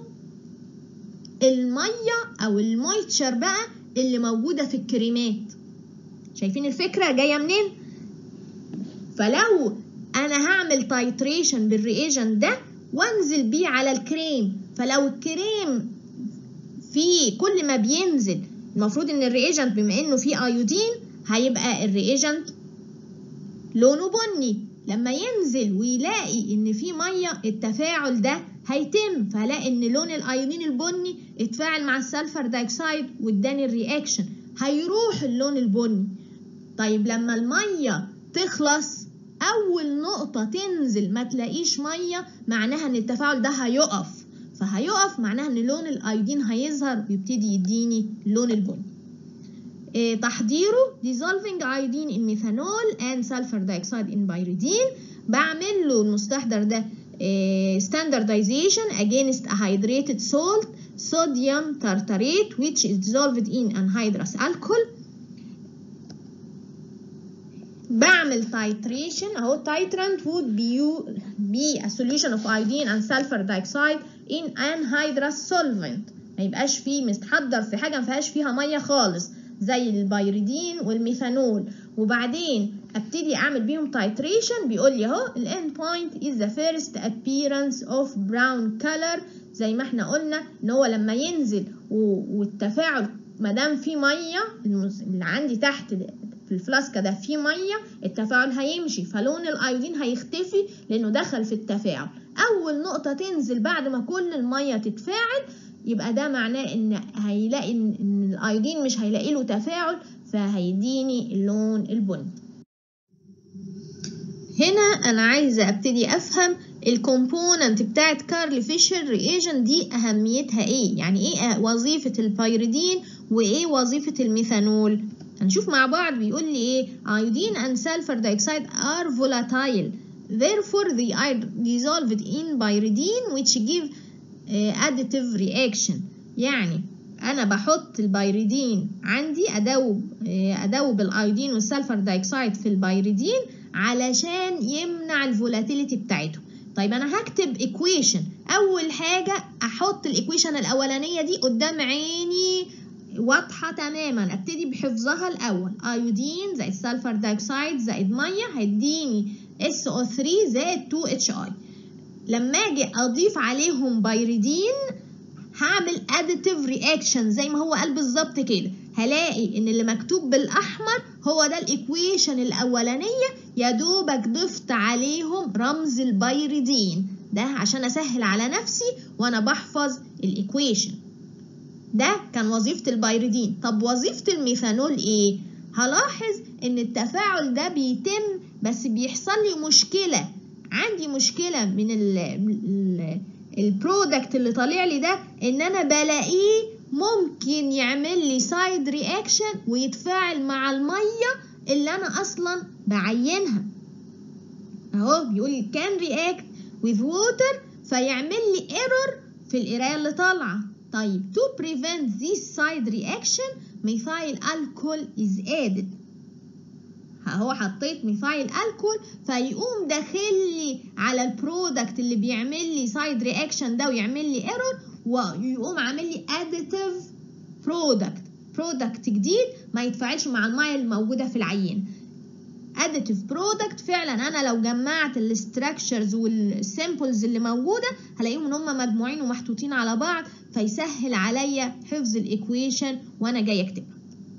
الميه او المويتشر بقى اللي موجوده في الكريمات. شايفين الفكره جايه منين؟ فلو انا هعمل تايتريشن بالرياجنت ده وانزل بيه على الكريم، فلو الكريم فيه كل ما بينزل المفروض ان الرياجنت بما انه فيه ايودين هيبقى الرياجنت لونه بني، لما ينزل ويلاقي ان فيه ميه التفاعل ده هيتم، فهلاقي ان لون الايودين البني اتفاعل مع السلفر دايوكسيد واداني الرياكشن، هيروح اللون البني. طيب لما الميه تخلص اول نقطه تنزل ما تلاقيش ميه، معناها ان التفاعل ده هيقف، فهيقف معناها ان لون الايودين هيظهر ويبتدي يديني اللون البني. إيه تحضيره؟ dissolving iodine in methanol and sulfur dioxide in pyridine. بعمل له المستحضر ده إيه standardization against a hydrated salt sodium tartarate which is dissolved in anhydrous alcohol. بعمل titration اهو. titrant would be, be a solution of iodine and sulfur dioxide in anhydrous solvent. ما يبقاش فيه مستحضر في حاجه ما فيهاش فيها ميه خالص زي البايريدين والميثانول، وبعدين ابتدي اعمل بيهم titration. بيقول لي اهو ال end point is the first appearance of brown color. زي ما احنا قلنا ان هو لما ينزل والتفاعل ما دام فيه ميه اللي عندي تحت في الفلاسكه ده فيه ميه، التفاعل هيمشي فلون الايودين هيختفي لانه دخل في التفاعل. اول نقطه تنزل بعد ما كل الميه تتفاعل يبقى ده معناه ان هيلاقي ان الايودين مش هيلاقي له تفاعل فهيديني اللون البني. هنا انا عايزه ابتدي افهم الكومبوننت بتاعت كارل فيشر رياجنت دي اهميتها ايه، يعني ايه وظيفه البايريدين وايه وظيفه الميثانول. هنشوف مع بعض. بيقول لي ايه؟ iodine and sulfur dioxide are volatile therefore they are dissolved in pyridine which give uh, additive reaction. يعني انا بحط البايريدين عندي ادوب ادوب الايودين والسلفر دايوكسيد في البايريدين علشان يمنع الفولاتيليتي بتاعته. طيب انا هكتب ايكويشن. اول حاجه احط الايكويشن الاولانيه دي قدام عيني واضحه تماما، ابتدي بحفظها الاول. ايودين زائد سلفر دايوكسيد زائد ميه هيديني اس او ثلاثة زائد اتنين اتش اي. لما اجي اضيف عليهم بايريدين هعمل additive reaction زي ما هو قال بالظبط كده. هلاقي ان اللي مكتوب بالاحمر هو ده الايكويشن الاولانيه، يا دوبك ضفت عليهم رمز البايريدين ده عشان اسهل على نفسي وانا بحفظ الايكويشن. ده كان وظيفه البايريدين. طب وظيفه الميثانول ايه؟ هلاحظ ان التفاعل ده بيتم بس بيحصل لي مشكله. عندي مشكله من ال, ال البرودكت اللي طالع لي ده ان انا بلاقيه ممكن يعمل لي سايد رياكشن ويتفاعل مع الميه اللي انا اصلا بعينها. اهو بيقول لي كان رياكت with water فيعمل لي error في القراية اللي طالعة. طيب to prevent this side reaction methyl alcohol is added. هو حطيت ميثايل الكول فيقوم داخل لي على البرودكت اللي بيعمل لي سايد رياكشن ده ويعمل لي ايرور، ويقوم عامل لي اديتيف برودكت برودكت جديد ما يتفاعلش مع الميه الموجوده في العينه. اديتيف برودكت فعلا انا لو جمعت الاستراكشرز والسامبلز اللي موجوده هلاقيهم ان هم مجموعين ومحطوطين على بعض، فيسهل عليا حفظ الايكويشن وانا جاي اكتبها.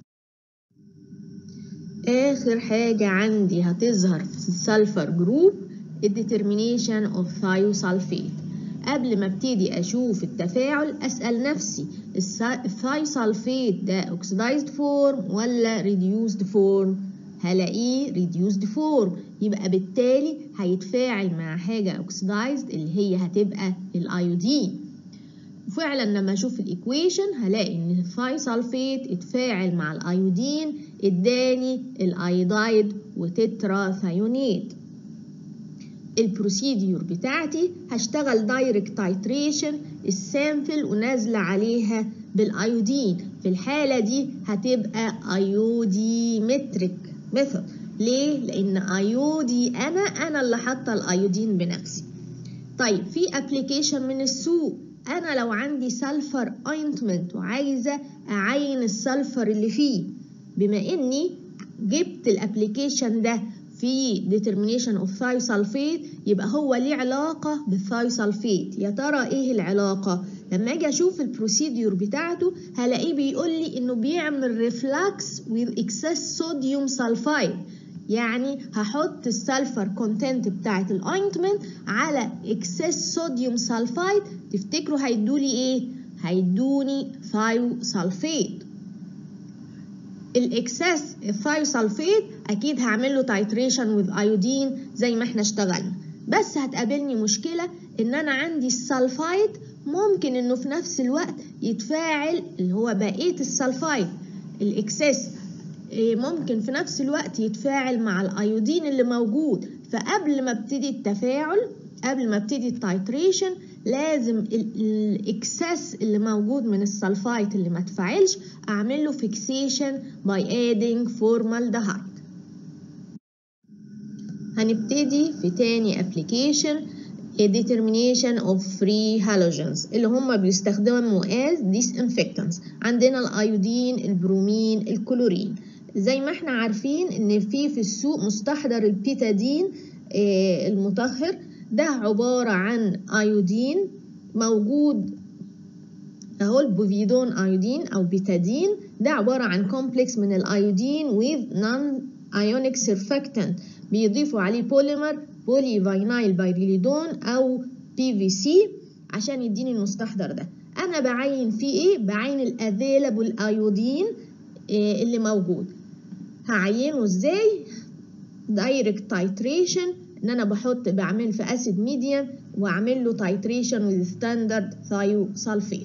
آخر حاجة عندي هتظهر في السلفر جروب الديترمينيشن اوف ثايوسلفيت. قبل ما ابتدي اشوف التفاعل اسأل نفسي الثايوسلفيت ده اوكسيدايزد فورم ولا ريديوسد فورم؟ هلاقيه ريديوسد فورم، يبقى بالتالي هيتفاعل مع حاجة اوكسيدايزد اللي هي هتبقى الايودين. وفعلا لما اشوف الايكويشن هلاقي ان الثايوسلفيت اتفاعل مع الايودين اداني الايودايد وتترا ثايونيت. البروسيديور بتاعتي هشتغل دايركت تايتريشن السامبل ونازله عليها بالايودين. في الحاله دي هتبقى ايوديمتريك ميثود. ليه؟ لان ايودي انا انا اللي حاطه الايودين بنفسي. طيب في ابلكيشن من السوق، انا لو عندي سلفر اوينتمنت وعايزه اعين السلفر اللي فيه، بما اني جبت الابلكيشن ده في determination of thiosulfate يبقى هو ليه علاقه بالثايوسلفيت. يا ترى ايه العلاقه؟ لما اجي اشوف البروسيديور بتاعته هلاقيه بيقول لي انه بيعمل ريفلاكس with excess sodium sulfide، يعني هحط السلفر كونتنت بتاعت الاوينتمنت على اكسس صوديوم سلفايد، تفتكروا هيدولي ايه؟ هيدوني ثايوسلفيت. الاكسس الثايوسلفيت اكيد هعمل له تايتريشن وذ ايودين زي ما احنا اشتغلنا، بس هتقابلني مشكله ان انا عندي السلفايد ممكن انه في نفس الوقت يتفاعل اللي هو بقيه السلفايد. الاكسس ممكن في نفس الوقت يتفاعل مع الايودين اللي موجود، فقبل ما ابتدي التفاعل قبل ما ابتدي التايتريشن لازم الاكسس اللي موجود من السلفايت اللي ما تفاعلش اعمل له فيكسيشن باي ادينج فورمالدهايد. هنبتدي في تاني ابلكيشن determination of free halogens اللي هم بيستخدموا as disinfectants. عندنا الايودين، البرومين، الكلورين. زي ما احنا عارفين ان في في السوق مستحضر البيتادين آه المطهر، ده عبارة عن ايودين موجود اهو البوفيدون ايودين او بيتادين، ده عبارة عن كومبلكس من الايودين with non ionic surfactant بيضيفوا عليه بوليمر بولي فاينايل بايريليدون او بي في سي عشان يديني المستحضر ده. انا بعين فيه ايه؟ بعين الافيلابل ايودين إيه اللي موجود. هعينه ازاي؟ دايركت تايتريشن، ان انا بحط بعمل في اسيد ميديم واعمل له تايتريشن وذ ستاندرد ثايوسلفيت.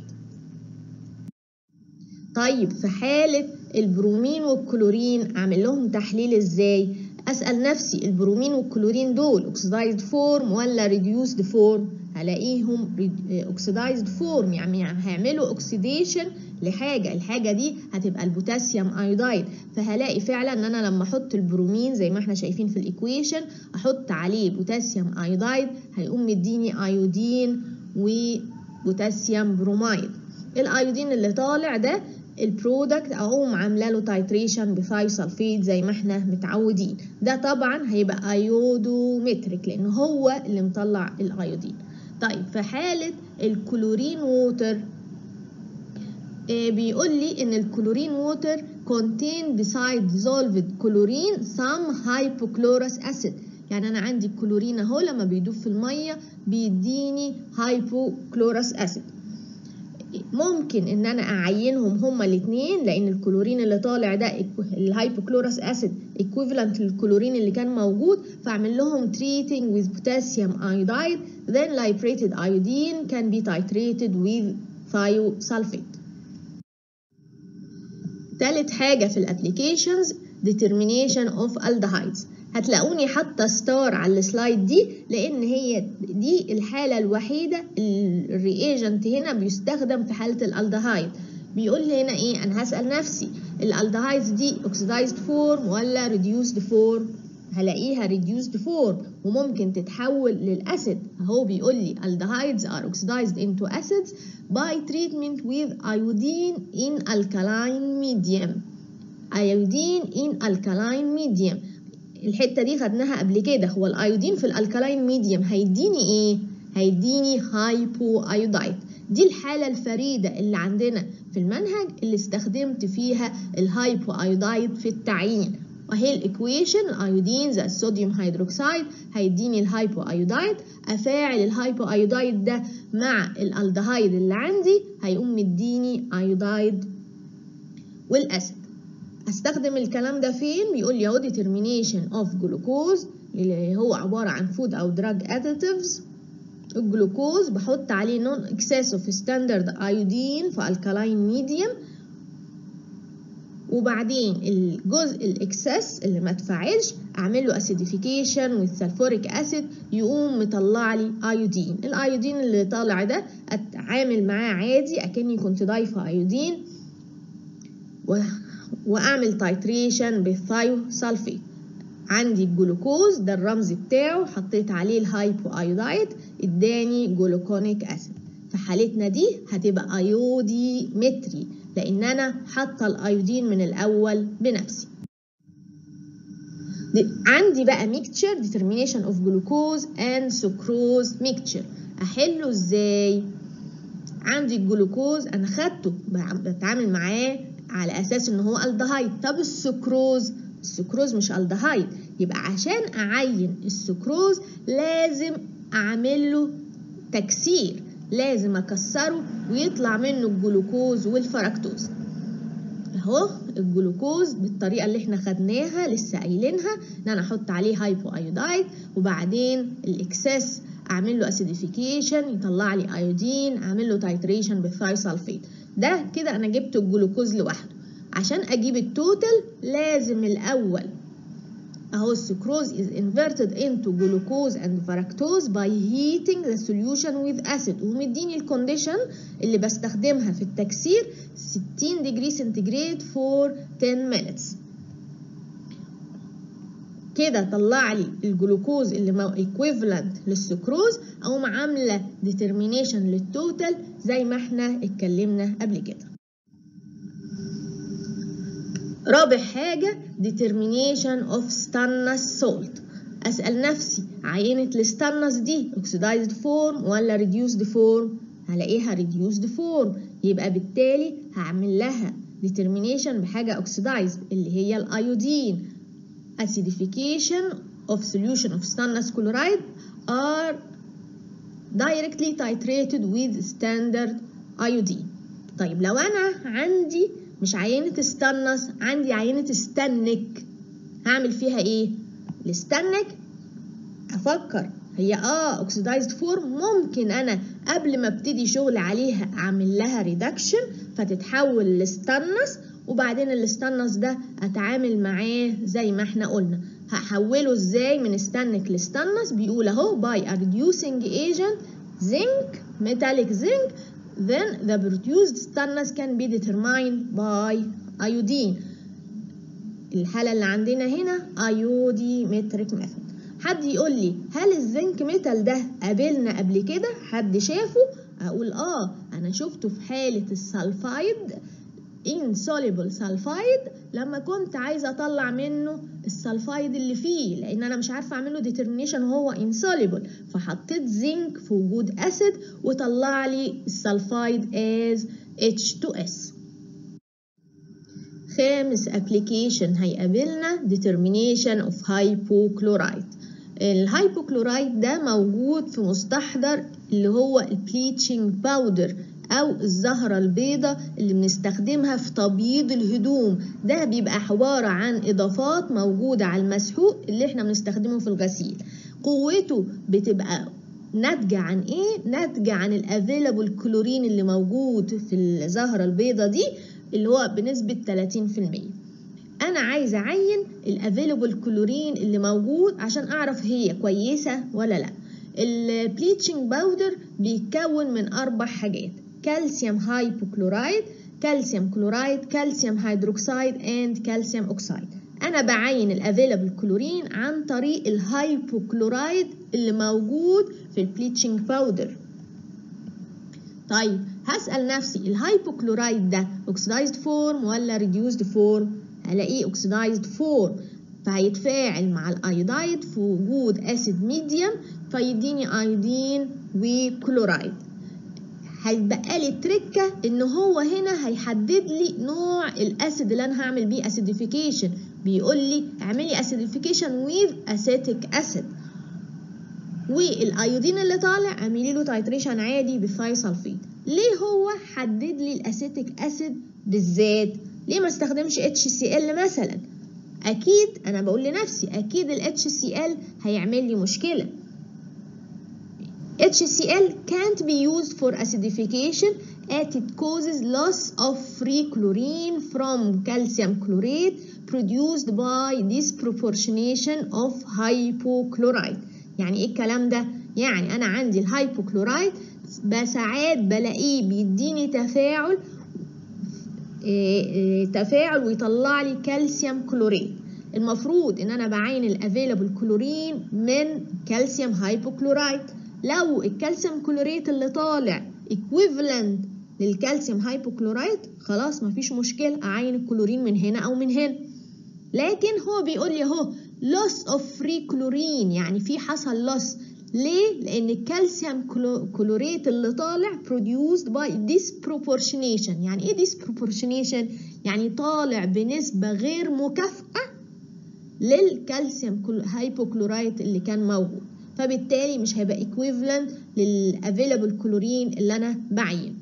طيب في حاله البرومين والكلورين اعمل لهم تحليل ازاي؟ اسال نفسي البرومين والكلورين دول اوكسيدايزد فورم ولا ريديوسد فورم؟ هلاقيهم اوكسيدايزد فورم، يعني هيعملوا اوكسيديشن لحاجه، الحاجه دي هتبقى البوتاسيوم ايودايد. فهلاقي فعلا ان انا لما احط البرومين زي ما احنا شايفين في الايكويشن احط عليه بوتاسيوم ايودايد هيقوم مديني ايودين وبوتاسيوم برومايد. الايودين اللي طالع ده البرودكت اقوم عامله له تايتريشن بثايوسلفيت زي ما احنا متعودين. ده طبعا هيبقى ايودومتريك لان هو اللي مطلع الايودين. طيب في حاله الكلورين ووتر آه بيقول لي ان الكلورين ووتر contain beside dissolved chlorine some hypochlorous acid، يعني انا عندي الكلورين اهو لما بيدوب في الميه بيديني hypochlorous acid. ممكن ان انا اعينهم هما الاثنين لان الكلورين اللي طالع ده الهايبوكلوراس اسيد equivalent للكلورين اللي كان موجود، فاعمل لهم treating with potassium iodide then liberated iodine can be titrated with thiosulfate. تالت حاجة في الابليكيشنز determination of aldehydes. هتلاقوني حاطه ستار على السلايد دي لان هي دي الحاله الوحيده الرياجنت هنا بيستخدم في حاله الالدهايد. بيقول لي هنا ايه؟ انا هسال نفسي الالدهايدز دي اوكسيدايزد فورم ولا ريديوسد فورم؟ هلاقيها ريديوسد فورم وممكن تتحول للاسيد. اهو بيقول لي aldehydes are oxidized into acids by treatment with iodine in alkaline medium. iodine in alkaline medium الحته دي خدناها قبل كده. هو الايودين في الالكالاين ميديوم هيديني ايه؟ هيديني هايبو ايودايد. دي الحاله الفريده اللي عندنا في المنهج اللي استخدمت فيها الهايبو ايودايد في التعيين. وهي الايكويشن الايودين زائد الصوديوم هيدروكسيد هيديني الهايبو ايودايد. افاعل الهايبو ايودايد ده مع الالدهايد اللي عندي هيقوم مديني ايودايد والاسيد. استخدم الكلام ده فين؟ بيقول لي اهو determination of glucose اللي هو عباره عن food او drug additives. الجلوكوز بحط عليه non excess of standard iodine في alkaline medium، وبعدين الجزء الاكسس اللي ما اتفاعلش اعمل له acidification with sulfuric acid يقوم مطلع لي ايودين. الايودين اللي طالع ده اتعامل معاه عادي اكني كنت ضايفه ايودين و واعمل تايتريشن بالثايو سلفيت. عندي الجلوكوز ده الرمز بتاعه، حطيت عليه الهايبو ايودايد اداني جلوكونيك اسيد. في حالتنا دي هتبقى ايودي متري لان انا حاطه الايودين من الاول بنفسي. عندي بقى ميكتشر determination of glucose and sucrose mixture. احله ازاي؟ عندي الجلوكوز انا خدته بتعامل معاه على اساس ان هو الدهايد. طب السكروز، السكروز مش الدهايد، يبقى عشان اعين السكروز لازم اعمل له تكسير، لازم اكسره ويطلع منه الجلوكوز والفركتوز. اهو الجلوكوز بالطريقه اللي احنا خدناها لسه قايلينها ان انا احط عليه هايبو ايودايد وبعدين الاكسس اعمل له اسيديفيكيشن يطلع لي ايودين، اعمل له تايتريشن بالثايوسلفيت. ده كده انا جبت الجلوكوز لوحده. عشان اجيب التوتال لازم الاول اهو السكروز is inverted into glucose and fructose by heating the solution with acid، ومديني الكونديشن اللي بستخدمها في التكسير ستين ديجري سنتيجريد for ten minutes. كده طلع لي الجلوكوز اللي equivalent للسكروز او عامله determination للتوتال زي ما احنا اتكلمنا قبل كده. رابع حاجة determination of stannous salt. أسأل نفسي عينة الستانس دي oxidized form ولا reduced form؟ هلاقيها reduced form، يبقى بالتالي هعمل لها determination بحاجة oxidized اللي هي الأيودين. acidification of solution of stannous chloride are directly titrated with standard iodine. طيب لو أنا عندي مش عينة استنس، عندي عينة استنك، هعمل فيها ايه؟ الاستنك افكر هي اه اوكسيدايزد فورم، ممكن انا قبل ما ابتدي شغل عليها اعمل لها ريدكشن فتتحول لاستنس، وبعدين الاستنس ده اتعامل معاه زي ما احنا قلنا. هحوله ازاي من استنك لاستنس؟ بيقول اهو by a reducing agent zinc metallic zinc then the produced stannous can be determined by iodine. الحالة اللي عندنا هنا iodimetric method. حد يقول لي هل الزنك ميتال ده قابلنا قبل كده؟ حد شافه؟ اقول اه انا شفته في حالة السلفايد insoluble sulfide لما كنت عايزة اطلع منه السلفايد اللي فيه، لان انا مش عارفة اعمله determination وهو insoluble، فحطيت زنك في وجود اسيد وطلع لي السلفايد as H two S. خامس application هيقابلنا determination of hypochlorite. الهايبوكلورايد ده موجود في مستحضر اللي هو البليتشنج باودر او الزهرة البيضة اللي بنستخدمها في تبييض الهدوم. ده بيبقى عبارة عن اضافات موجودة على المسحوق اللي احنا بنستخدمه في الغسيل. قوته بتبقى ناتجة عن ايه؟ ناتجة عن الافيلابل كلورين اللي موجود في الزهرة البيضة دي اللي هو بنسبة ثلاثين في المية. انا عايزه اعين الافيلبل كلورين اللي موجود عشان اعرف هي كويسه ولا لا. البليتشنج باودر بيتكون من اربع حاجات: كالسيوم هايبوكلورايد، كالسيوم كلورايد، كالسيوم هيدروكسيد اند كالسيوم اوكسيد. انا بعين الافيلبل كلورين عن طريق الهايبوكلورايد اللي موجود في البليتشنج باودر. طيب هسأل نفسي الهايبوكلورايد ده اوكسيدايزد فورم ولا ريديوسد فورم؟ هلاقيه اوكسيدايزد فورم، فهيتفاعل مع الايودايد في وجود اسيد ميديوم فيديني ايودين وكلورايد. هيتبقى لي التركه ان هو هنا هيحدد لي نوع الاسيد اللي انا هعمل بيه اسيديفيكيشن. بيقول لي اعملي اسيديفيكيشن ويز اسيتيك اسيد، والايودين اللي طالع اعملي له تايتريشن عادي بالثايوسلفيت. ليه هو حدد لي الاسيتيك اسيد بالذات؟ ليه ما استخدمش اتش سي ال مثلا؟ اكيد انا بقول لنفسي اكيد ال اتش سي ال هيعمل لي مشكله. اتش سي ال can't be used for acidification as it causes loss of free chlorine from calcium chlorate produced by disproportionation of hypochlorite. يعني ايه الكلام ده؟ يعني انا عندي الهايبوكلورايد بساعات بلاقيه بيديني تفاعل تفاعل ويطلع لي كالسيوم كلوريت. المفروض ان انا بعين الافيلابل كلورين من كالسيوم هايبوكلورايد. لو الكالسيوم كلوريت اللي طالع equivalent للكالسيوم هايبوكلورايد خلاص مفيش مشكله اعين الكلورين من هنا او من هنا. لكن هو بيقول لي اهو loss of free chlorine، يعني في حصل loss. ليه؟ لأن الكالسيوم كلوريت اللي طالع produced by disproportionation. يعني إيه disproportionation؟ يعني طالع بنسبة غير مكافئة للكالسيوم هايبوكلورايت اللي كان موجود، فبالتالي مش هيبقى equivalent للavailable كلورين اللي أنا بعين.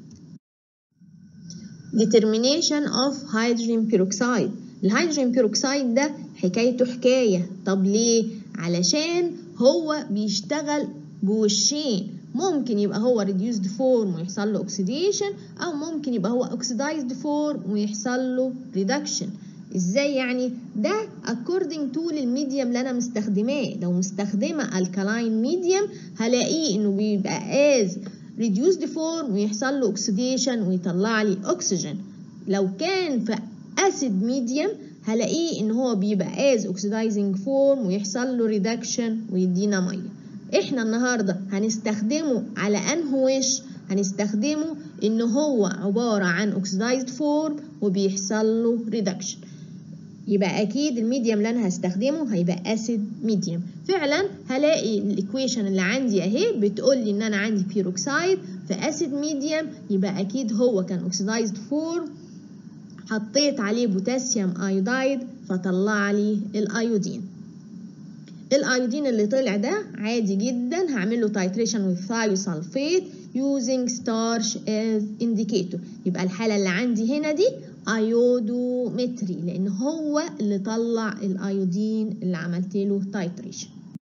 determination of hydrogen peroxide. الهيدروجين بيروكسيد ده حكايته حكاية. طب ليه؟ علشان هو بيشتغل بوشين، ممكن يبقى هو reduced form ويحصل له oxidation، أو ممكن يبقى هو oxidized form ويحصل له reduction. ازاي يعني؟ ده according to الميديم اللي أنا مستخدماه. لو مستخدمة alkaline medium هلاقيه إنه بيبقى as reduced form ويحصل له oxidation ويطلع لي oxygen. لو كان في acid medium هلاقيه ان هو بيبقى as oxidizing form ويحصل له reduction ويدينا ميه. احنا النهارده هنستخدمه على انه وش؟ هنستخدمه ان هو عباره عن oxidized form وبيحصل له reduction. يبقى اكيد الميديم اللي انا هستخدمه هيبقى acid medium. فعلا هلاقي الايكويشن اللي عندي اهي بتقول لي ان انا عندي بيروكسايد في acid medium، يبقى اكيد هو كان oxidized form. حطيت عليه بوتاسيوم ايودايد فطلع لي الايودين. الايودين اللي طلع ده عادي جدا هعمل له تايتريشن with thiosulfate using starch as indicator. يبقى الحاله اللي عندي هنا دي ايودومتري، لان هو اللي طلع الايودين اللي عملت له تايتريشن.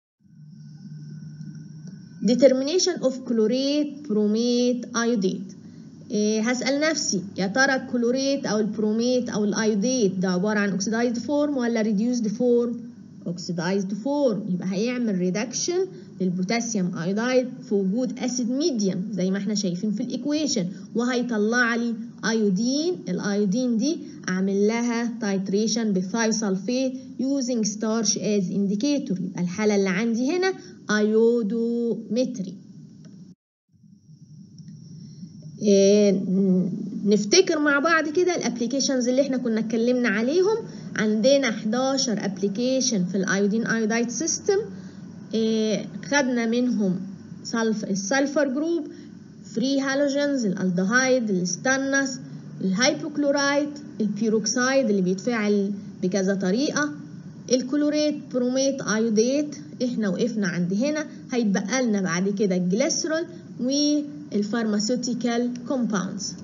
determination of chlorate bromate iodate. إيه هسأل نفسي يا ترى الكلوريت او البروميت او الايوديت ده عبارة عن oxidized form ولا reduced form؟ oxidized form، يبقى هيعمل ريدكشن للبوتاسيوم ايودايد في وجود اسيد ميديوم زي ما احنا شايفين في الايكويشن، وهيطلع لي ايودين. الايودين دي اعمل لها تايتريشن بالثايوسلفيت using starch as indicator. يبقى الحالة اللي عندي هنا ايودومتري. إيه نفتكر مع بعض كده الابليكيشنز اللي احنا كنا اتكلمنا عليهم. عندنا حداشر ابليكيشن في الايودين ايودايد سيستم. إيه خدنا منهم سلف السلفر جروب، فري هالوجينز، الالدهايد، الستانس، الهايبوكلورايد، البيروكسايد اللي بيتفاعل بكذا طريقه، الكلوريت، بروميت، ايوديت. احنا وقفنا عند هنا. هيتبقى لنا بعد كده الجليسرول والفارماسيوتيكال كومباوندز.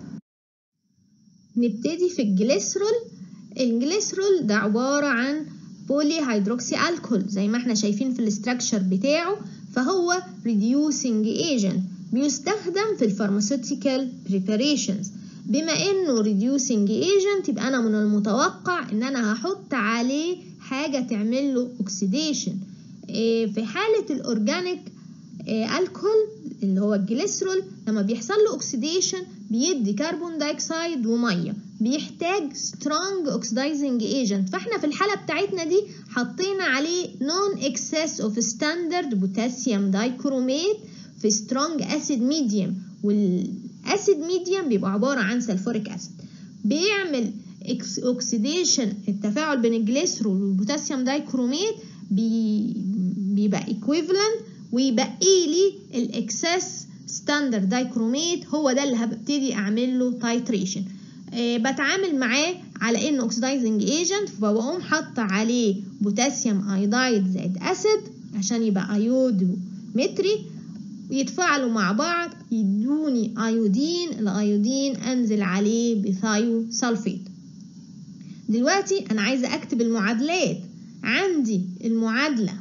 نبتدي في الجليسرول. الجليسرول ده عبارة عن بولي هيدروكسي الكحول زي ما احنا شايفين في الاستراكشر بتاعه، فهو reducing agent بيستخدم في الفارماسيوتيكال preparations. بما انه reducing agent يبقى انا من المتوقع ان انا هحط عليه حاجة تعمل له oxidation. في حالة الاورجانيك الكحول اللي هو الجليسرول لما بيحصل له oxidation بيدي كربون دايوكسيد وميه، بيحتاج strong oxidizing agent. فاحنا في الحالة بتاعتنا دي حطينا عليه non excess of standard potassium dichromate في strong acid medium، والاسيد medium بيبقى عبارة عن سلفوريك اسيد، بيعمل oxidation التفاعل بين الجليسرول والبوتاسيوم دايكروميت بيبقى equivalent، ويبقى لي الاكسس ستاندرد دايكروميت هو ده اللي هبتدي اعمل له تايتريشن. أه بتعامل معاه على انه اوكسيدايزنج ايجنت، فبقوم حاطه عليه بوتاسيوم ايودايد زائد اسيد عشان يبقى ايودومتري، ويتفاعلوا مع بعض يدوني ايودين. الايودين انزل عليه بثايو سلفيت. دلوقتي انا عايزه اكتب المعادلات. عندي المعادله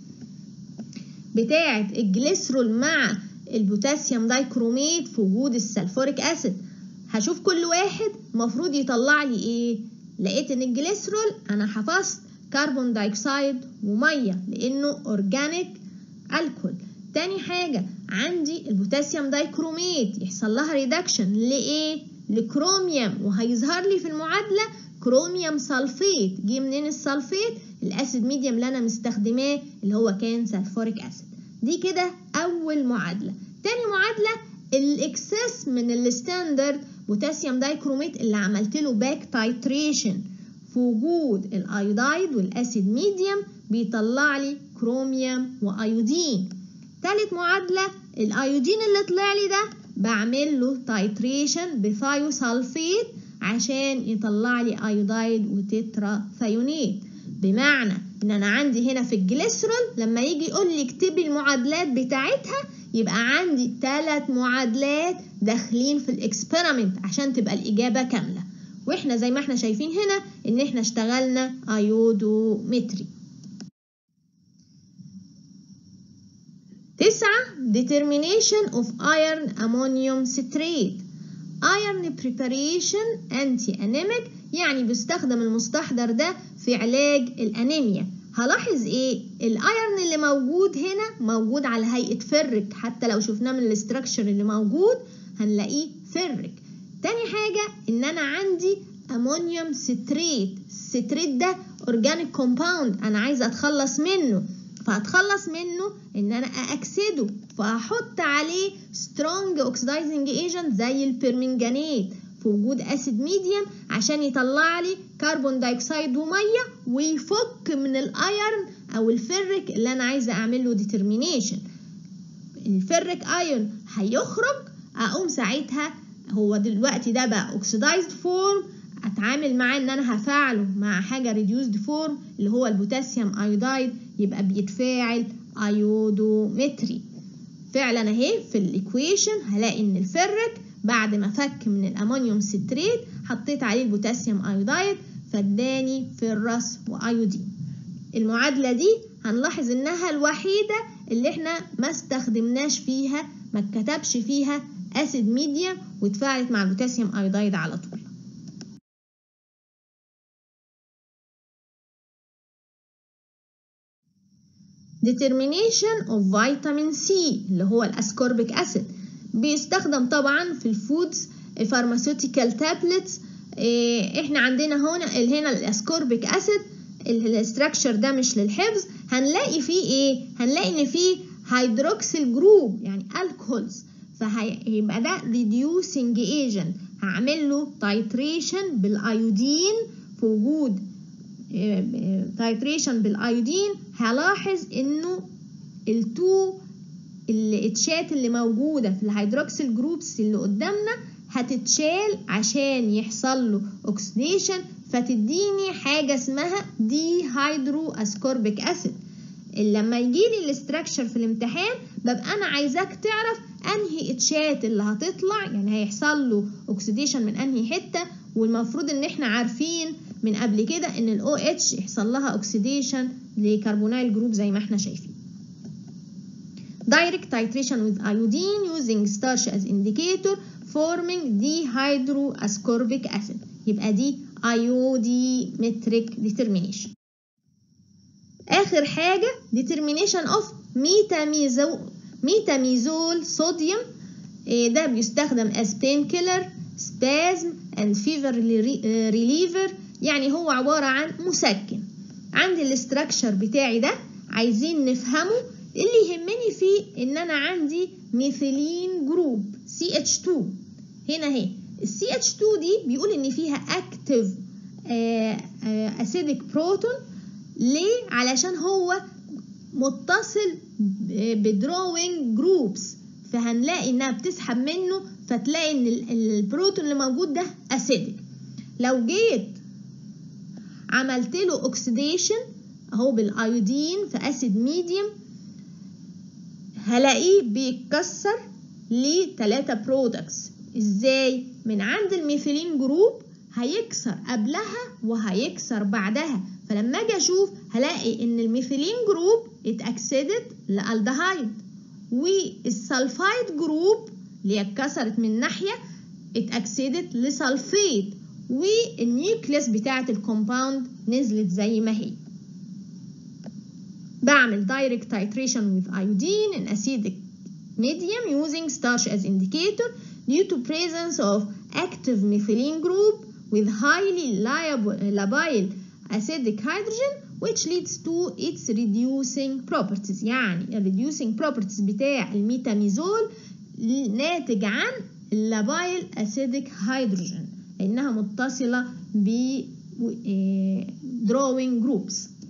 بتاعه الجليسرول مع البوتاسيوم دايكروميت في وجود السلفوريك اسيد. هشوف كل واحد المفروض يطلع لي ايه. لقيت ان الجليسرول انا حفظت كربون دايوكسيد وميه لانه اورجانيك الكحول. تاني حاجه عندي البوتاسيوم دايكروميت يحصل لها ريدكشن لايه؟ لكروميوم، وهيظهر لي في المعادله كروميوم سلفيت. جه منين السلفيت؟ الاسيد ميديوم اللي انا مستخدماه اللي هو كان سلفوريك اسيد. دي كده اول معادله. تاني معادله الاكسس من الستاندرد بوتاسيوم دايكروميت اللي عملت له باك تايتريشن في وجود الايودايد والاسيد ميديوم بيطلع لي كروميوم وايودين. تالت معادله الايودين اللي طلع لي ده بعمل له تايتريشن بثايو سلفيت عشان يطلع لي ايودايد وتترا ثيونيت. بمعنى ان انا عندي هنا في الجليسرول لما يجي يقول لي اكتبي المعادلات بتاعتها يبقى عندي ثلاث معادلات داخلين في الاكسبيرمنت عشان تبقى الاجابه كامله. واحنا زي ما احنا شايفين هنا ان احنا اشتغلنا ايودومتري. تسعة determination of iron ammonium citrate. iron preparation anti-anemic، يعني بيستخدم المستحضر ده في علاج الانيميا. هلاحظ ايه؟ الايرن اللي موجود هنا موجود على هيئه فرك، حتى لو شفناه من الاستراكشر اللي موجود هنلاقيه فرك. تاني حاجه ان انا عندي امونيوم ستريت. الستريت ده اورجانيك كومباوند انا عايزه اتخلص منه، فهتخلص منه ان انا اكسده، فهحط عليه سترونج اوكسيدايزنج ايجنت زي البرمنجانيت في وجود اسيد ميديوم عشان يطلع لي كربون دايوكسيد وميه ويفك من الايرن او الفرك اللي انا عايزه اعمل له ديترمينيشن. الفرك ايون هيخرج، اقوم ساعتها هو دلوقتي ده بقى اوكسيدايزد فورم، اتعامل معاه ان انا هفاعله مع حاجه ريديوسد فورم اللي هو البوتاسيوم ايودايد، يبقى بيتفاعل ايودومتري. فعلا اهي في الايكويشن هلاقي ان الفرك بعد ما فك من الامونيوم ستريت حطيت عليه البوتاسيوم ايودايد فاداني فرس وايودين. المعادله دي هنلاحظ انها الوحيده اللي احنا ما استخدمناش فيها، ما اتكتبش فيها اسيد ميديوم واتفاعلت مع البوتاسيوم ايودايد على طول. determination of vitamin C اللي هو الاسكوربيك اسيد. بيستخدم طبعا في الفودز فارماسيوتيكال تابلتس. احنا عندنا هنا هنا الاسكوربيك اسيد الاستراكشر ده مش للحفظ. هنلاقي فيه ايه؟ هنلاقي ان فيه هيدروكسيل جروب يعني الكحولز، فهيبقى ده reducing agent. هعمل له تايتريشن بالايودين في وجود تايتريشن بالايودين. هلاحظ انه التو الاتشات اللي موجوده في الهيدروكسيل جروبس اللي قدامنا هتتشال عشان يحصل له اوكسيديشن، فتديني حاجه اسمها دي هيدرو اسكوربيك اسيد. لما يجي لي الاستراكشر في الامتحان ببقى انا عايزاك تعرف انهي اتشات اللي هتطلع، يعني هيحصل له اوكسيديشن من انهي حته. والمفروض ان احنا عارفين من قبل كده ان الاو اتش يحصل لها اوكسيديشن لكربونايل جروب زي ما احنا شايفين. direct titration with iodine using starch as indicator forming dihydroascorbic acid. يبقى دي iodometric determination. آخر حاجة determination of metamizole sodium. ده بيستخدم as painkiller, spasm and fever reliever. يعني هو عبارة عن مسكن. عندي الاستراكشر بتاعي ده عايزين نفهمه. اللي يهمني فيه ان انا عندي ميثيلين جروب سي اتش تو. هنا اهي السي اتش تو دي بيقول ان فيها اكتف اسيدك بروتون. ليه؟ علشان هو متصل بدروينج جروبس، فهنلاقي انها بتسحب منه، فتلاقي ان البروتون اللي موجود ده اسيدك. لو جيت عملت له اوكسيديشن اهو بالايودين في اسيد ميديوم، هلاقيه بيتكسر لثلاثة برودكتس. ازاي؟ من عند الميثيلين جروب هيكسر قبلها وهيكسر بعدها، فلما اجي اشوف هلاقي ان الميثيلين جروب اتاكسدت لالدهايد، والسلفايد جروب اللي اتكسرت من ناحيه اتاكسدت لسلفيت، والنيوكليس بتاعه الكومباوند نزلت زي ما هي. بعمل direct titration with iodine in acidic medium using starch as indicator due to presence of active methylene group with highly labile acidic hydrogen which leads to its reducing properties. يعني ال reducing properties بتاع الميتاميزول ناتج عن اللابايل acidic hydrogen لأنها متصلة ب drawing groups.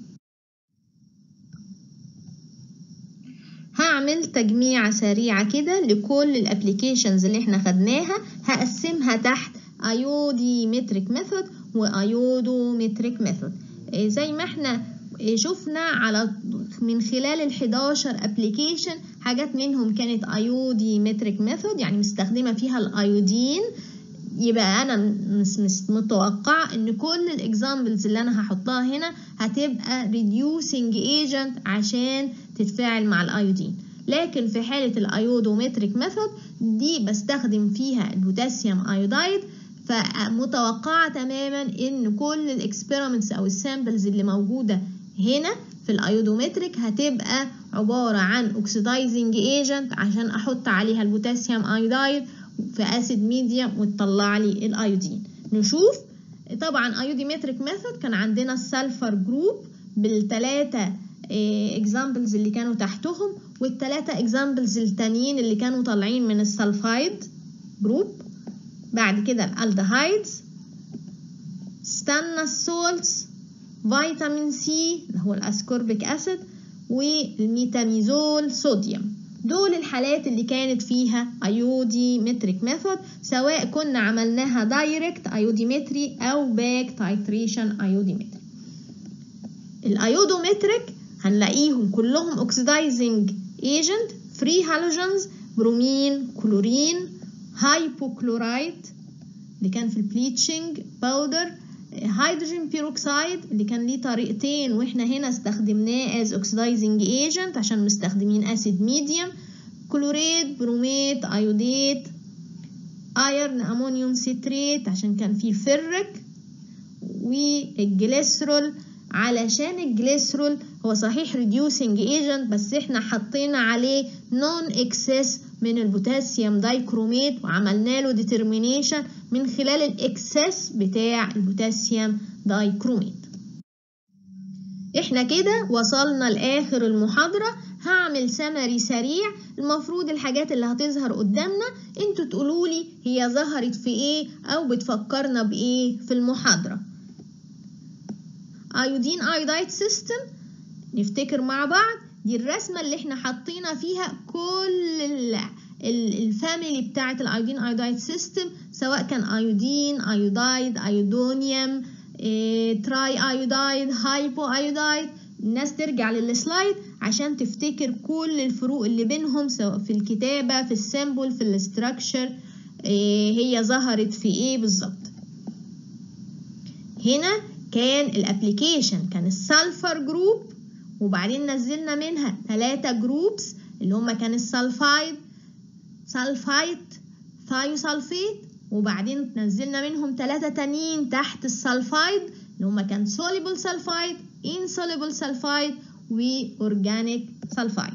هعمل تجميعة سريعة كده لكل الابليكيشنز اللي احنا خدناها، هقسمها تحت ايوديمتريك ميثود وايودومتريك ميثود. زي ما احنا شفنا على من خلال ال حداشر ابليكيشن، حاجات منهم كانت ايوديمتريك ميثود يعني مستخدمة فيها الايودين، يبقى انا مش متوقع ان كل الاكزامبلز اللي انا هحطها هنا هتبقى reducing agent عشان تتفاعل مع الايودين. لكن في حالة الايودومتريك ميثود دي بستخدم فيها البوتاسيوم ايودايد، فمتوقعة تماما ان كل الاكسبيرمنتس او السامبلز اللي موجودة هنا في الايودومتريك هتبقى عبارة عن اوكسيدايزنج ايجنت عشان احط عليها البوتاسيوم ايودايد في اسيد ميديوم وتطلع لي الايودين. نشوف طبعا ايوديمتريك ميثود كان عندنا السلفر جروب بالثلاثه اكزامبلز اللي كانوا تحتهم، والثلاثه اكزامبلز التانيين اللي كانوا طالعين من السلفايد جروب. بعد كده الالدهايدز، استنى السولتس، فيتامين سي اللي هو الاسكوربيك اسيد، والميتاميزول صوديوم. دول الحالات اللي كانت فيها ايوديمتريك ميثود، سواء كنا عملناها دايركت ايوديمتري او باك تايتريشن ايوديمتري. الايودومتريك هنلاقيهم كلهم اوكسيدايزنج ايجنت، فري هالوجنز، برومين، كلورين، هايبوكلورايت اللي كان في البليتشنج باودر، هيدروجين بيروكسيد اللي كان ليه طريقتين واحنا هنا استخدمناه از اوكسيدايزنج ايجنت عشان مستخدمين اسيد ميديوم، كلوريد، بروميت، ايوديت، ايرن امونيوم سيتريت عشان كان فيه فيرك، والجليسرول علشان الجليسرول هو صحيح ريديوسنج ايجنت بس احنا حطينا عليه نون اكسس من البوتاسيوم دايكروميت وعملنا له ديترمينيشن من خلال الاكسس بتاع البوتاسيوم دايكروميت. احنا كده وصلنا لاخر المحاضرة. هعمل سمري سريع. المفروض الحاجات اللي هتظهر قدامنا انتوا تقولولي هي ظهرت في ايه او بتفكرنا بايه في المحاضرة. ايودين ايودايد سيستم، نفتكر مع بعض دي الرسمة اللي احنا حطينا فيها كل الفاميلي بتاعة الايودين ايودايد سيستم، سواء كان ايودين، ايودايد، ايودونيوم، إيه، تراي ايودايد، هايبو ايودايد. الناس ترجع للسلايد عشان تفتكر كل الفروق اللي بينهم سواء في الكتابة، في السيمبل، في الاستراكشر، إيه هي ظهرت في ايه بالظبط. هنا كان الابليكيشن كان السلفر جروب، وبعدين نزلنا منها ثلاثة جروبس اللي هما كان السلفايد، سلفايت، ثايوسلفيت، وبعدين نزلنا منهم ثلاثة تانيين تحت السلفايد اللي هما كان soluble sulfide insoluble sulfide وأورجانيك سلفايد.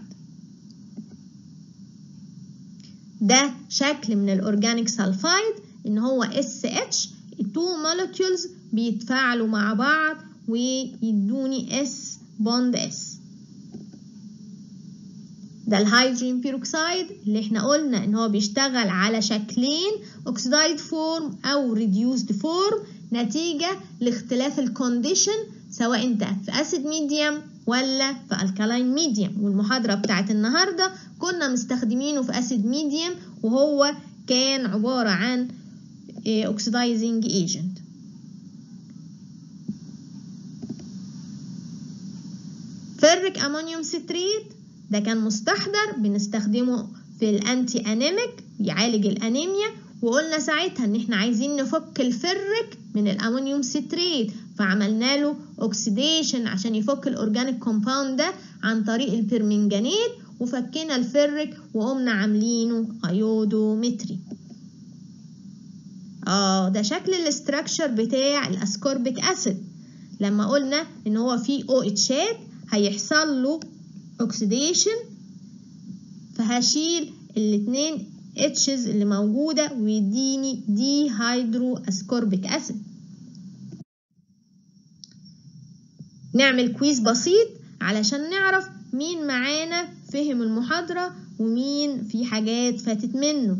ده شكل من الأورجانيك سلفايد إن هو إس إتش، التو molecules بيتفاعلوا مع بعض ويدوني S bond S. ده الهيدروجين بيروكسيد اللي احنا قلنا ان هو بيشتغل على شكلين oxidized form او reduced form نتيجة لاختلاف الكونديشن، سواء انت في اسيد ميديوم ولا في الكالاين ميديوم. والمحاضرة بتاعت النهاردة كنا مستخدمينه في اسيد ميديوم وهو كان عبارة عن oxidizing agent. فيريك امونيوم ستريت ده كان مستحضر بنستخدمه في الانتي انيميك، بيعالج الانيميا، وقلنا ساعتها ان احنا عايزين نفك الفرك من الامونيوم ستريت، فعملنا له اوكسيديشن عشان يفك الاورجانيك كومباوند ده عن طريق البرمنجانيت، وفكينا الفرك وقمنا عاملينه ايودومتري. اه ده شكل الاستراكشر بتاع الاسكوربيك اسيد. لما قلنا ان هو فيه او اتشات هيحصل له اوكسيديشن، فهشيل الاتنين اتشز اللي موجودة ويديني دي هيدرو اسكوربيك اسيد. نعمل كويز بسيط علشان نعرف مين معانا فهم المحاضرة ومين في حاجات فاتت منه.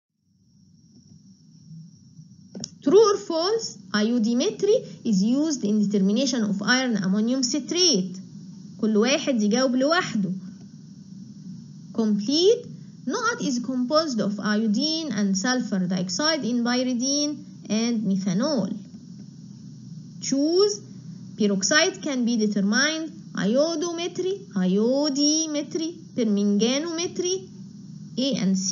True or false, iodimetry is used in determination of iron ammonium citrate. كل واحد يجاوب لوحده. Complete. نقط is composed of iodine and sulfur dioxide in pyridine and methanol. Choose. Peroxide can be determined iodometry, iodimetry, permanganometry, A and C.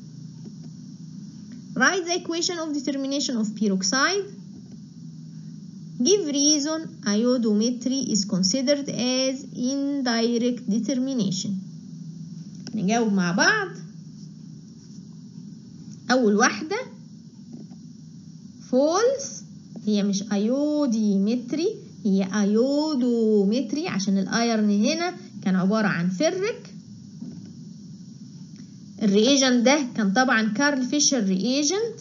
Write the equation of determination of peroxide. Give reason iodometry is considered as indirect determination. نجاوب مع بعض. أول واحدة false، هي مش ايوديمتري، هي ايودومتري عشان الايرن هنا كان عبارة عن فرك. الرياجنت ده كان طبعا كارل فيشر رياجنت.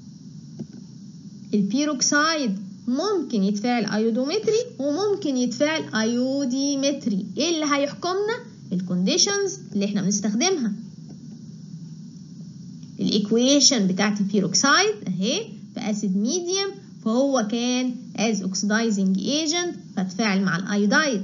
البيروكسايد ممكن يتفاعل ايودومتري وممكن يتفاعل ايوديمتري. ايه اللي هيحكمنا؟ الكونديشنز اللي احنا بنستخدمها. الايكويشن بتاعت البيروكسايد اهي في اسيد ميديوم، فهو كان as oxidizing agent فتفاعل مع الايودايد.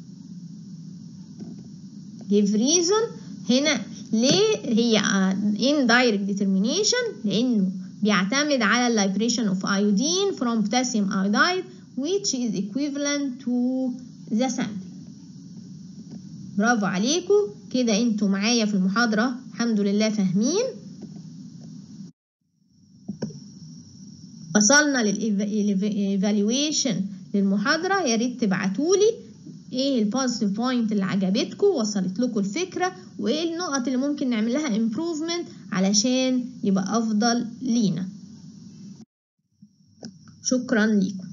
give reason هنا ليه هي indirect determination؟ لانه بيعتمد على liberation of iodine from potassium iodide which is equivalent to the sample. برافو عليكم كده، انتوا معايا في المحاضرة الحمد لله فاهمين. وصلنا للإيفالويشن للمحاضرة، يا ريت تبعتولي ايه البوزيتيف بوينت اللي عجبتكم وصلت لكم الفكرة، وايه النقط اللي ممكن نعمل لها امبروفمنت علشان يبقى افضل لينا. شكرا ليكم.